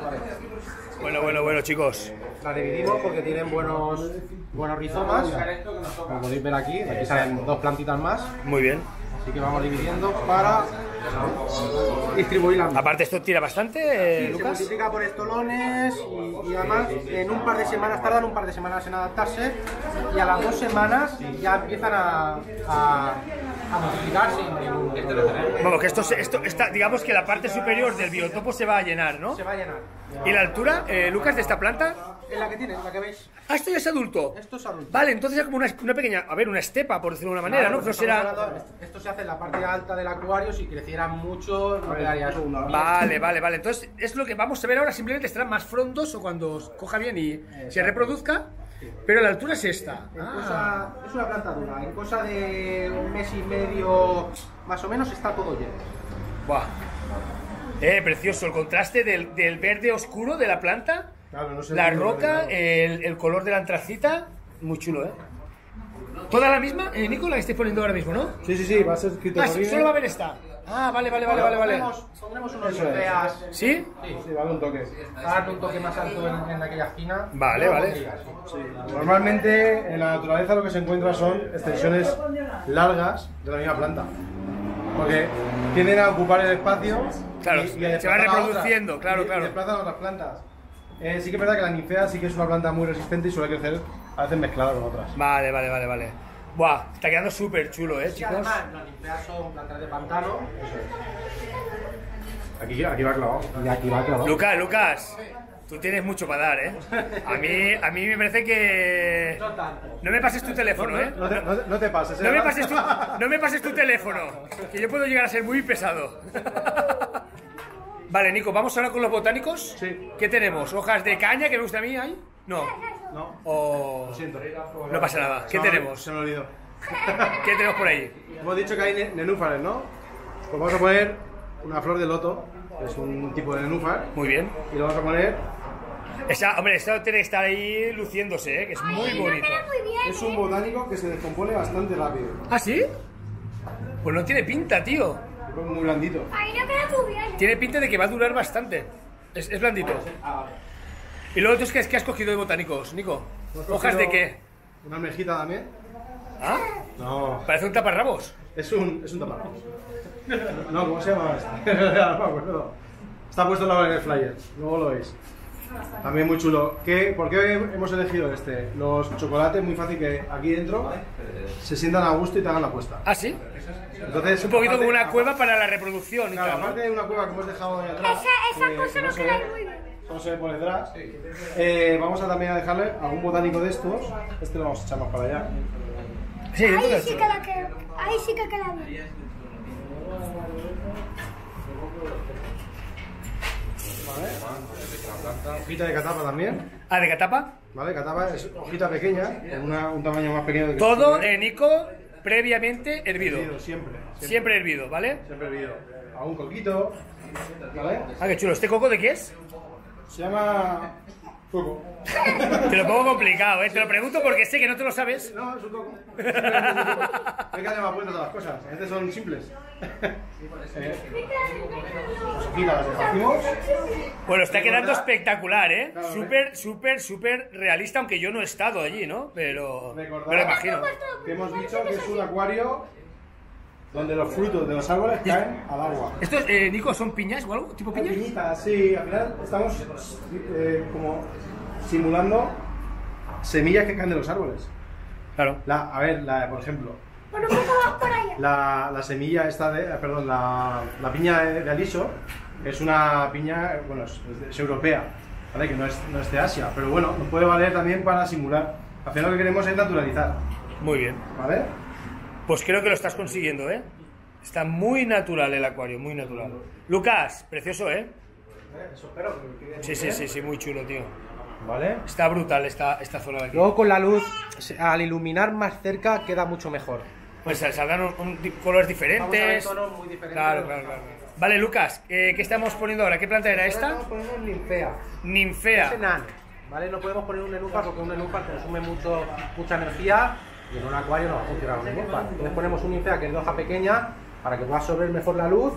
Bueno, chicos. La dividimos porque tienen buenos rizomas. Como podéis ver aquí salen dos plantitas más. Muy bien. Así que vamos dividiendo para distribuirlas. Aparte, esto tira bastante, Se Lucas. multiplica por estolones y además en un par de semanas, tardan un par de semanas en adaptarse y a las 2 semanas ya empiezan a multiplicarse. Vamos, que esto está, digamos que la parte superior del biotopo se va a llenar, ¿no? Se va a llenar. ¿Y la altura, Lucas, de esta planta? Es la que tiene, la que veis. Ah, esto ya es adulto. Esto es adulto. Vale, entonces es como una pequeña, a ver, una estepa, por decirlo de una manera, Claro, ¿no? Que no estamos será... hablando- esto se hace en la parte alta del acuario, si crecieran mucho no quedaría eso. Vale. Entonces, es lo que vamos a ver ahora, simplemente estará más frondoso cuando os coja bien y se reproduzca. Pero la altura es esta. Es una planta dura. En cosa de un mes y medio, más o menos, está todo lleno. Buah. Precioso. El contraste del verde oscuro de la planta. Claro, no sé La roca, el color de la antracita. Muy chulo, ¿eh? ¿Toda la misma, Nico, la que estés poniendo ahora mismo, no? Sí, va a ser escrito Ah, solo va a haber esta. Ah, vale. Pondremos unos feas. ¿Sí? Sí, vale un toque. Para darle un toque más alto en aquella esquina. Vale. Normalmente en la naturaleza lo que se encuentra son extensiones largas de la misma planta. Porque tienden a ocupar el espacio. Claro, y se va reproduciendo, claro. Y desplazan a otras plantas. Sí que es verdad que la ninfea sí que es una planta muy resistente y suele crecer a veces mezclada con otras. Vale. Buah, está quedando súper chulo, Y chicos. además, las ninfeas son plantas de pantano. Aquí va clavado. Y aquí va clavado. Lucas, tú tienes mucho para dar, ¿eh? A mí me parece que... No me pases tu teléfono, ¿eh? No te pases, No me pases tu teléfono, que yo puedo llegar a ser muy pesado. Vale, Nico, ¿vamos ahora con los botánicos? Sí. ¿Qué tenemos? ¿Hojas de caña que me gusta a mí ahí? No. Lo siento. No pasa nada. ¿Qué tenemos? Se me olvidó. ¿Qué tenemos por ahí? Hemos dicho que hay nenúfares, ¿no? Pues vamos a poner una flor de loto, que es un tipo de nenúfar. Muy bien. Y lo vamos a poner... Esta tiene que estar ahí luciéndose, ¿eh? Que es muy bonito. Es un botánico que se descompone bastante rápido. ¿Ah, sí? Pues no tiene pinta, tío. Es muy blandito. Ahí no queda tu bien. Tiene pinta de que va a durar bastante. Es blandito. ¿Y luego tú qué has cogido de botánicos, Nico? ¿Hojas de qué? Una almejita también. ¿Ah? No, Parece un taparrabos. es un taparrabos. No, ¿cómo se llama este? No me acuerdo. Está puesto al lado en el flyer, luego lo veis. También muy chulo. ¿Por qué hemos elegido este? Los chocolates, muy fácil que aquí dentro se sientan a gusto y te hagan la puesta. ¿Ah, sí? Entonces, Un poquito aparte- como una cueva para la reproducción y Claro, tal, ¿no? aparte de una cueva que hemos dejado ahí atrás. Esa cosa no se queda ve, muy bien. solo se ve por detrás. Vamos a también a dejarle algún botánico de estos. Este lo vamos a echar más para allá. Sí, Ahí entonces- sí que queda bien. Hojita de catapa también. Ah, ¿de catapa? ¿Vale? Catapa es hojita pequeña, con un tamaño más pequeño. De Todo, Nico, previamente hervido. Siempre. Siempre hervido, ¿vale? Siempre hervido. A un coquito. ¿Vale? Ah, qué chulo. ¿Este coco de qué es? Se llama... Coco. Te lo pongo complicado, ¿eh? Te lo pregunto porque sé que no te lo sabes. No, es un coco. Hay que darle más vueltas a las cosas. A veces son simples. Las hojitas las dejamos. Bueno, está quedando espectacular, ¿eh? Claro, Súper realista, aunque yo no he estado allí, ¿no? Pero me lo Recordad imagino. que hemos dicho que es un acuario donde los frutos de los árboles caen al agua. ¿Estos, Nico, son piñas o algo? ¿Tipo piñas? Pequeñitas, sí, al final estamos como simulando semillas que caen de los árboles. Claro. Por ejemplo, Por un poco más por allá. la semilla esta la piña de aliso es una piña, bueno, es europea, ¿vale? Que no es de Asia, pero bueno, nos puede valer también para simular. Al final lo que queremos es naturalizar, Muy bien. ¿vale? Pues creo que lo estás consiguiendo, ¿eh? Está muy natural el acuario, muy natural. Lucas, precioso, ¿eh? Eso espero. Sí, muy chulo, tío. ¿Vale? Está brutal esta zona de aquí. Luego con la luz, al iluminar más cerca, queda mucho mejor. Pues saldrán colores diferentes. Vamos a ver tonos muy diferentes. Claro. Vale, Lucas, ¿qué estamos poniendo ahora? ¿Qué planta era esta? Estamos poniendo ninfea. Ninfea. Es enano, ¿vale? No podemos poner un nenúfar porque un nenúfar consume mucha energía y en un acuario no va a funcionar un nenúfar. Entonces ponemos un ninfea que es de hoja pequeña para que pueda absorber mejor la luz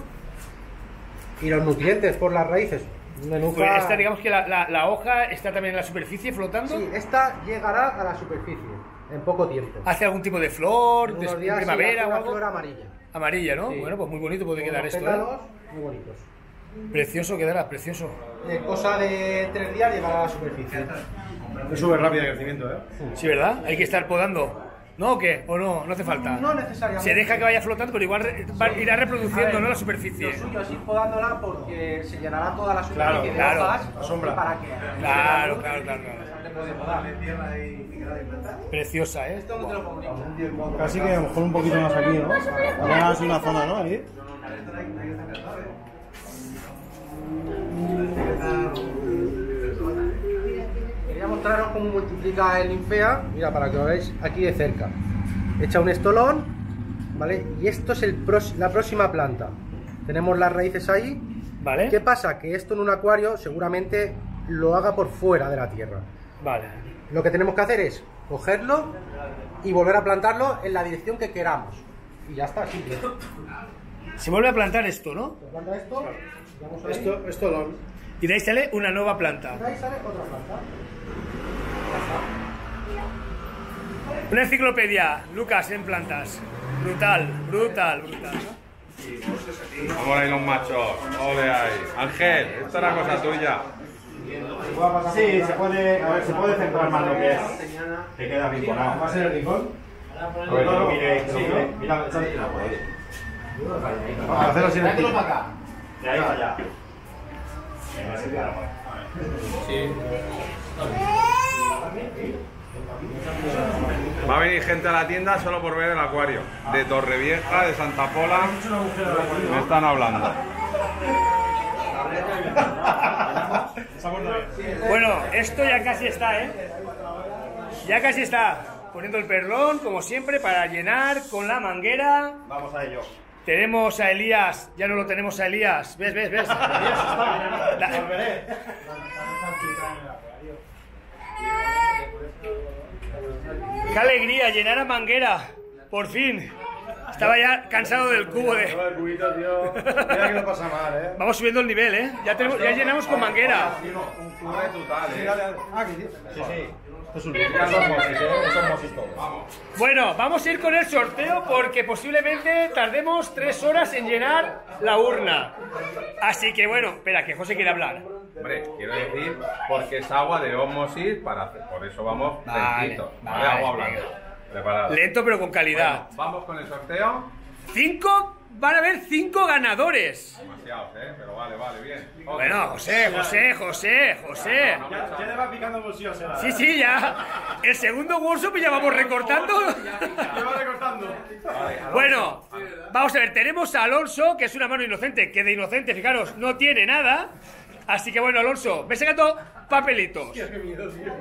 y los nutrientes por las raíces. Un nenúfar... Pues esta, digamos que la hoja está también en la superficie flotando. Sí, esta llegará a la superficie en poco tiempo. ¿Hace algún tipo de flor, En de unos días sí, primavera hace o una algo? flor amarilla. Amarilla, ¿no? Sí. Bueno, pues muy bonito puede Con quedar unos esto, pétalos muy bonitos. Precioso quedará, precioso. Cosa de 3 días llegará a la superficie. Es súper rápido el crecimiento, ¿eh? Sí, ¿verdad? Hay que estar podando. ¿No o qué? ¿O no? No hace falta. No necesariamente. Se deja que vaya flotando, pero igual irá reproduciendo, A ver, ¿no? La superficie. Lo suyo es ir podándola porque se llenará toda la superficie Claro, de hojas la sombra. para que... Claro. Se puede podar. Preciosa, ¿eh? Esto no te lo comunico. Casi que a lo mejor un poquito más aquí, ¿no? Además una zona, ¿no? Ahí. Quería mostrar mostraros cómo multiplica el linfea. Mira, para que lo veáis aquí de cerca. Echa un estolón, ¿vale? Y esto es la próxima planta. Tenemos las raíces ahí. Vale. ¿Qué pasa? Que esto en un acuario seguramente lo haga por fuera de la tierra. Vale. Lo que tenemos que hacer es cogerlo y volver a plantarlo en la dirección que queramos. Y ya está, simple. Se vuelve a plantar esto, ¿no? Se planta esto, vamos ahí, Esto Y de ahí sale una nueva planta. y de ahí sale otra planta. Una enciclopedia, Lucas, en plantas. Brutal, brutal, brutal. Vamos ahí los machos. Ole ahí. Ángel, esta es una cosa tuya. Sí, se puede centrar más lo que es. Te queda rinconado. ¿Va a ser el rincón? A ver, que lo mire, mira, échale la por ahí. Vamos a hacerlo así en el pico. De ahí para allá. Va a venir gente a la tienda solo por ver el acuario. De Torrevieja, de Santa Pola. Me están hablando. Bueno, esto ya casi está, ¿eh? Ya casi está. Poniendo el perlón, como siempre, para llenar con la manguera. Vamos a ello. Tenemos a Elías, ya no lo tenemos a Elías. ¿Ves? ¡Qué alegría! Llenar a manguera. Por fin. Estaba ya cansado del cubo de... El cubito, tío. Mira que lo pasa mal, ¿eh? Vamos subiendo el nivel, ¿eh? Ya llenamos con manguera. Un curre total, Sí, sí. Esto es un lío. Son mosis todos. Bueno, vamos a ir con el sorteo porque posiblemente tardemos 3 horas en llenar la urna. Así que bueno, espera, que José quiere hablar. Hombre, quiero decir, porque es agua de osmosis, por eso vamos lentitos. Vale, agua blanca. Preparado. Lento pero con calidad. Bueno, vamos con el sorteo. 5, van a haber 5 ganadores. Demasiados, pero vale, bien. Bueno, José. Ya le va picando el bolsillo, será. Sí, ya. El segundo workshop ya vamos recortando. Ya va recortando. Bueno, vamos a ver, tenemos a Alonso, que es una mano inocente, que de inocente, fijaros, no tiene nada. Así que bueno, Alonso, ve sacando papelitos. Dale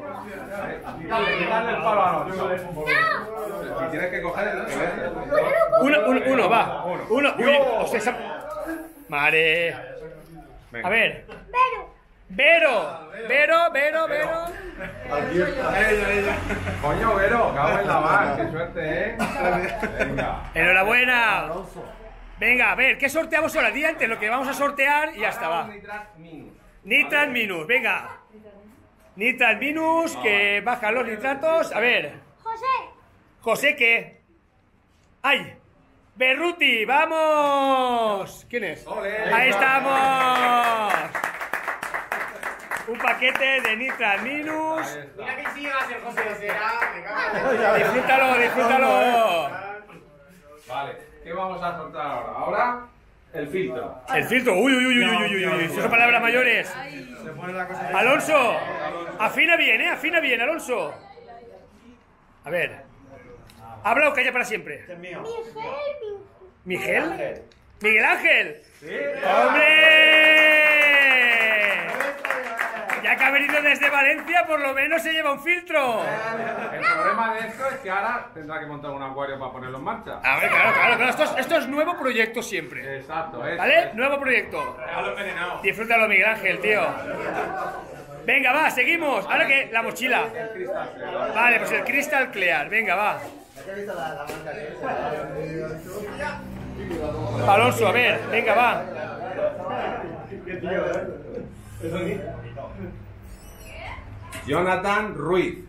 el palo a Alonso. Y tienes que coger el... Uno, va. Uno. Uy, hostia, Mare. A ver. Vero. Coño, Vero, cago en la mar. Qué suerte, ¿eh? Venga. Enhorabuena. Venga, a ver, ¿qué sorteamos ahora? Día antes lo que vamos a sortear y ya está, va. Nitrat Minus, venga. Nitrat Minus, que bajan los nitratos. A ver. José, ¿qué? ¡Ay! Berruti, ¡vamos! ¿Quién es? ¡Ahí estamos! Un paquete de Nitrat Minus. Mira que sigas el José Disfrútalo. Vale, ¿qué vamos a soltar ahora? Ahora, el filtro. El filtro, uy, son palabras mayores. Alonso, afina bien, Alonso. A ver, habla o calla para siempre. ¿Miguel? ¿Miguel Ángel? ¡Hombre! Ya que ha venido desde Valencia, por lo menos se lleva un filtro. El problema de esto es que ahora tendrá que montar un acuario para ponerlo en marcha. A ver, claro. Esto es nuevo proyecto siempre. Exacto, ¿Vale? Nuevo proyecto. Disfrútalo, Miguel Ángel, tío. Venga, va, seguimos. Ahora que la mochila. Vale, pues el Crystal Clear. Venga, va. Alonso, a ver, venga, va. Jonathan Ruiz.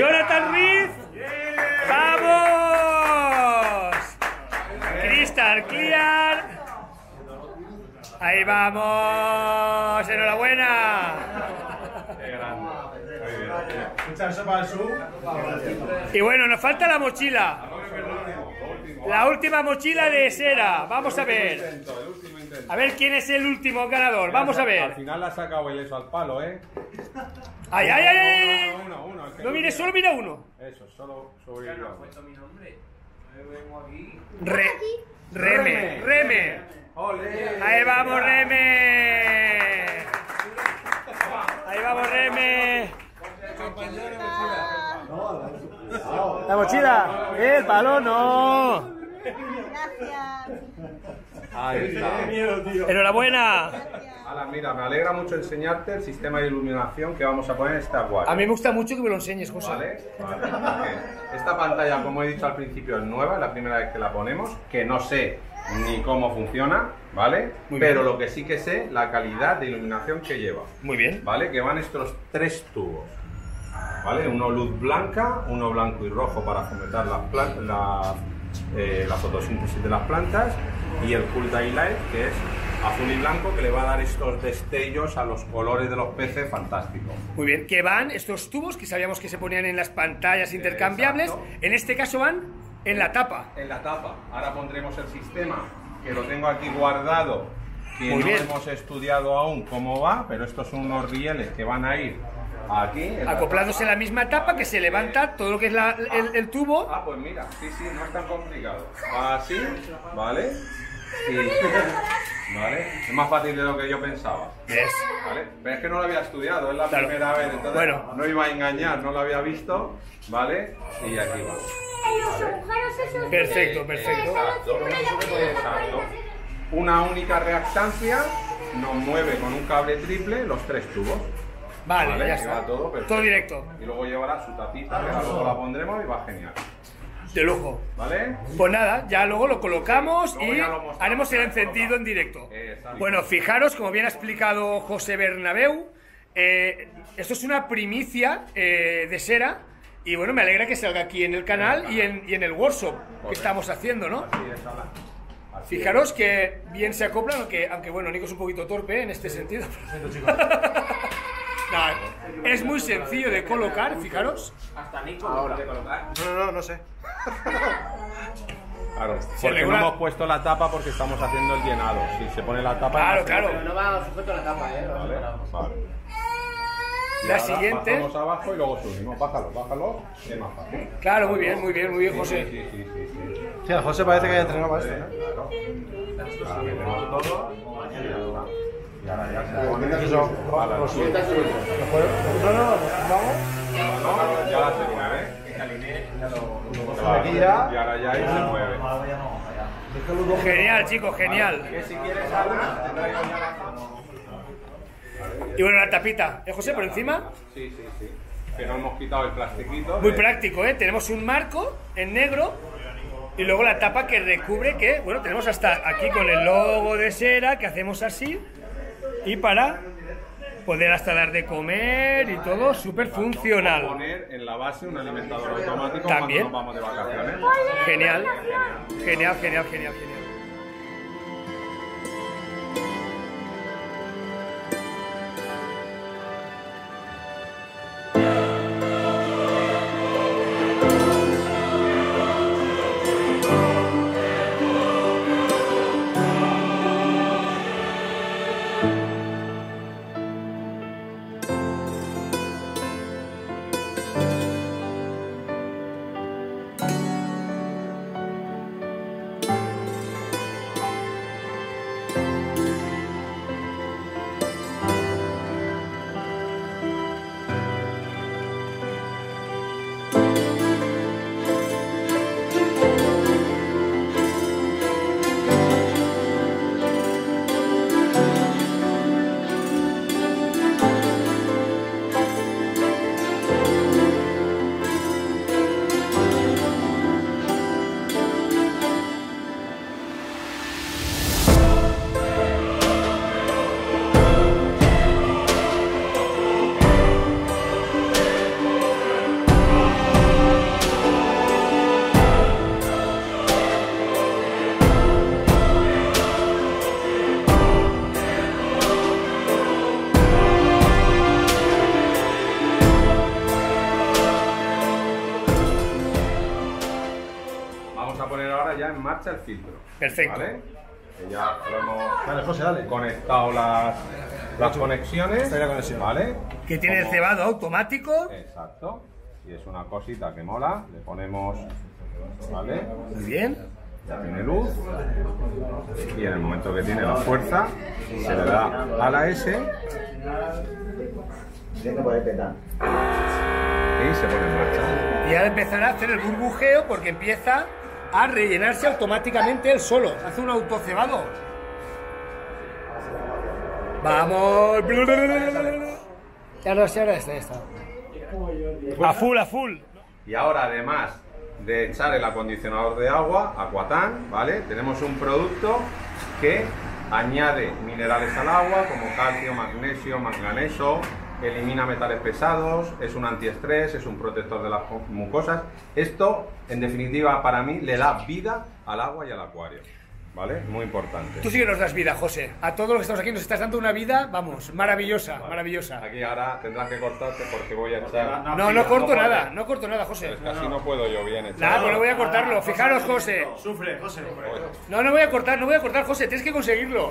¡Vamos! Crystal Clear. Ahí vamos. Enhorabuena. Qué grande. Mucha sopa al sur. Y bueno, nos falta la mochila. La última mochila de Sera. Vamos a ver. A ver quién es el último ganador. Vamos a Al ver. final le ha sacado el eso al palo, ¿eh? ¡Ay! Uno. No mire, solo mira uno. Eso, solo sobre el lado. Reme. ¡Ole! Ahí vamos, Reme. La mochila. El balón no. Gracias. Ahí está. Enhorabuena. Ala, mira, me alegra mucho enseñarte el sistema de iluminación que vamos a poner en este acuario. A mí me gusta mucho que me lo enseñes, José. ¿Vale? Porque esta pantalla, como he dicho al principio, es nueva, es la primera vez que la ponemos, que no sé ni cómo funciona, ¿vale? Pero lo que sí que sé, la calidad de iluminación que lleva. Muy bien. ¿Vale? Que van estos 3 tubos, ¿vale? Uno luz blanca, uno blanco y rojo para fomentar la fotosíntesis de las plantas, y el Cool Daylight, que es azul y blanco, que le va a dar estos destellos a los colores de los peces fantásticos. Muy bien, que van estos tubos que sabíamos que se ponían en las pantallas intercambiables, en este caso van en la tapa. En la tapa. Ahora pondremos el sistema, que lo tengo aquí guardado, que Muy no bien. hemos estudiado aún cómo va, pero estos son unos rieles que van a ir aquí. Acoplados en la misma tapa, que se levanta todo lo que es el tubo. Ah, pues mira, sí, no es tan complicado. Así, ¿vale? Y, ¿vale? Es más fácil de lo que yo pensaba. ¿Vale? Pero es que no lo había estudiado, es la primera vez, entonces Bueno. no iba a engañar, no lo había visto, ¿vale? Y aquí va. Perfecto. Exacto. Una única reactancia nos mueve con un cable triple los 3 tubos. Vale, ya Que está. va todo perfecto. Todo directo. Y luego llevará su tapita, que luego la pondremos y va genial. De lujo. ¿Vale? Pues nada, ya luego lo colocamos Luego y ya lo mostramos. haremos el encendido en directo. Exacto. Bueno, fijaros, como bien ha explicado José Bernabéu, esto es una primicia de Sera, y bueno, me alegra que salga aquí en el canal y en el workshop que estamos haciendo, ¿no? Así es, Ala. Así Fijaros que bien se acoplan, aunque bueno, Nico es un poquito torpe en este sentido. Nada, es muy sencillo de colocar, fijaros. Hasta Nico ahora. No sé. Claro, Se porque regula- no hemos puesto la tapa porque estamos haciendo el llenado. Si se pone la tapa... Claro, no se- claro. Pero no va sujeto a la tapa, Vale, vale. Y La ahora siguiente. bajamos abajo y luego subimos. Bájalo. Es más fácil. Claro, muy bien, José. Sí. Sí, el José parece que haya entrenado para esto, ¿eh? Claro. Ahora metemos todo y ya está. Y ahora ya se pone... Eso, Ala, los- no, No, vamos. ya se mueve. Aquí ya. Y ahora ya ahí se mueve. Genial, chicos, genial. Que si quieres Ala, te traigo ya la tapa. Y bueno, la tapita, José, por encima. Sí. Que no hemos quitado el plastiquito. Muy práctico, ¿eh? Tenemos un marco en negro y luego la tapa que recubre, que, bueno, tenemos hasta aquí con el logo de Sera, que hacemos así, y para poder hasta dar de comer y todo, súper funcional. Poner en la base un alimentador automático También. cuando nos vamos de vacaciones. Genial. Vamos a poner ahora ya en marcha el filtro. Perfecto. ¿Vale? Que ya lo hemos Dale, José, dale. conectado las conexiones. Está ahí la conexión. ¿Vale? Que tiene el Como- cebado automático. Exacto. Y es una cosita que mola. Le ponemos. ¿Vale? Muy bien. Ya tiene luz. Y en el momento que tiene la fuerza, se le da a la S. y se pone en marcha. Y ahora empezará a hacer el burbujeo porque empieza a rellenarse automáticamente él solo. Hace un autocebado. ¡Vamos! Ya no sé, ahora está. A full, a full. Y ahora, además de echar el acondicionador de agua, Aquatan, ¿vale? Tenemos un producto que añade minerales al agua como calcio, magnesio, manganeso, elimina metales pesados, es un antiestrés, es un protector de las mucosas. Esto, en definitiva, para mí, le da vida al agua y al acuario, ¿vale? Muy importante. Tú sí que nos das vida, José. A todos los que estamos aquí nos estás dando una vida, vamos, maravillosa, Vale. maravillosa. Aquí ahora tendrás que cortarte porque voy a echar... No corto nada, José. Es que así no puedo yo bien echar. Nada, pues no voy a cortarlo. Fijaros, José. Sufre, José. No voy a cortar, José. Tienes que conseguirlo.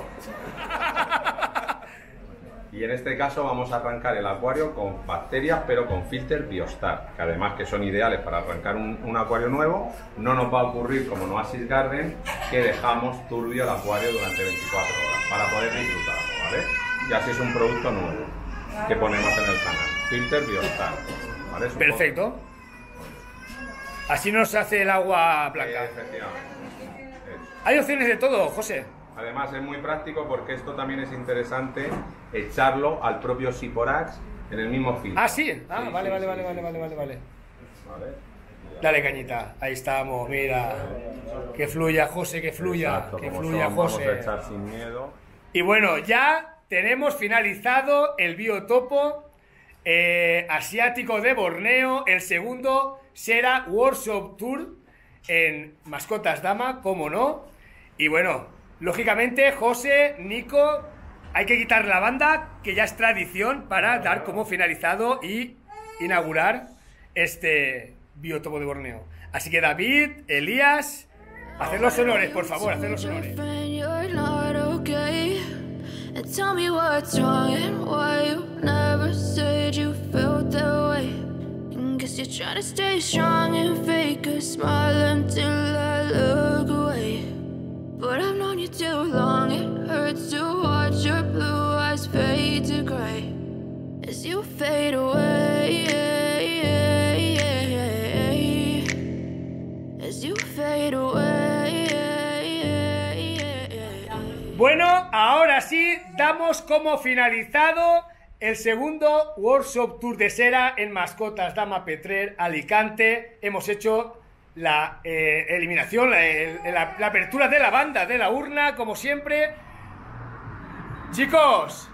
Y en este caso vamos a arrancar el acuario con bacterias, pero con filter Biostar, que además que son ideales para arrancar un acuario nuevo. No nos va a ocurrir como en Oasis Garden, que dejamos turbio el acuario durante 24 horas para poder disfrutarlo, ¿vale? Y así es un producto nuevo que ponemos en el canal, filter Biostar, ¿vale? Perfecto. Así nos hace el agua blanca. Efectivamente. Hay opciones de todo, José. Además es muy práctico porque esto también es interesante echarlo al propio Siporax en el mismo filtro. Ah, sí. Ah, vale. ¿Vale? Dale cañita. Ahí estamos, mira. Que fluya, José, que fluya. Exacto, Que como fluya, son, José. Vamos a echar sin miedo. Y bueno, ya tenemos finalizado el biotopo asiático de Borneo. El segundo será Workshop Tour en Mascotas Dama, como no. Y bueno, lógicamente, José, Nico, hay que quitar la banda, que ya es tradición, para dar como finalizado y inaugurar este biotopo de Borneo. Así que David, Elías, haced los honores, por favor, haced los honores. Tell me what's wrong and why you never said you felt that way. Guess you're trying to stay strong and fake a smile until I look away. But I've known you too long, it hurts to watch your blue eyes fade to gray as you fade away, as you fade away. Bueno, ahora sí, damos como finalizado el segundo Workshop Tour de Sera en Mascotas Dama Petrer, Alicante. Hemos hecho la eliminación, la apertura de la banda, de la urna, como siempre. Chicos.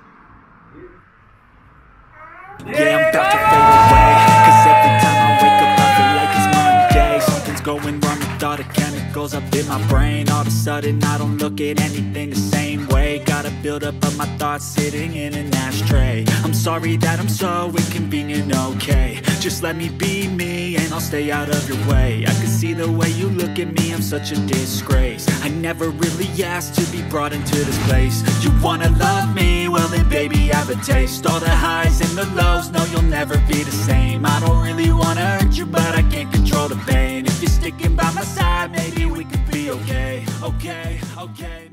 Yeah, I'm about to fade away, 'cause every time I wake up I feel like it's Monday. Something's going wrong with all the chemicals up in my brain. All of a sudden I don't look at anything the same way. Gotta build up of my thoughts sitting in an ashtray. I'm sorry that I'm so inconvenient, okay. Just let me be me and I'll stay out of your way. I can see the way you look at me, I'm such a disgrace. I never really asked to be brought into this place. You wanna love me? Well then baby I have a taste. All the highs and the lows, no you'll never be the same. I don't really wanna hurt you but I can't control the pain. If you're sticking by my side maybe we could be okay. Okay.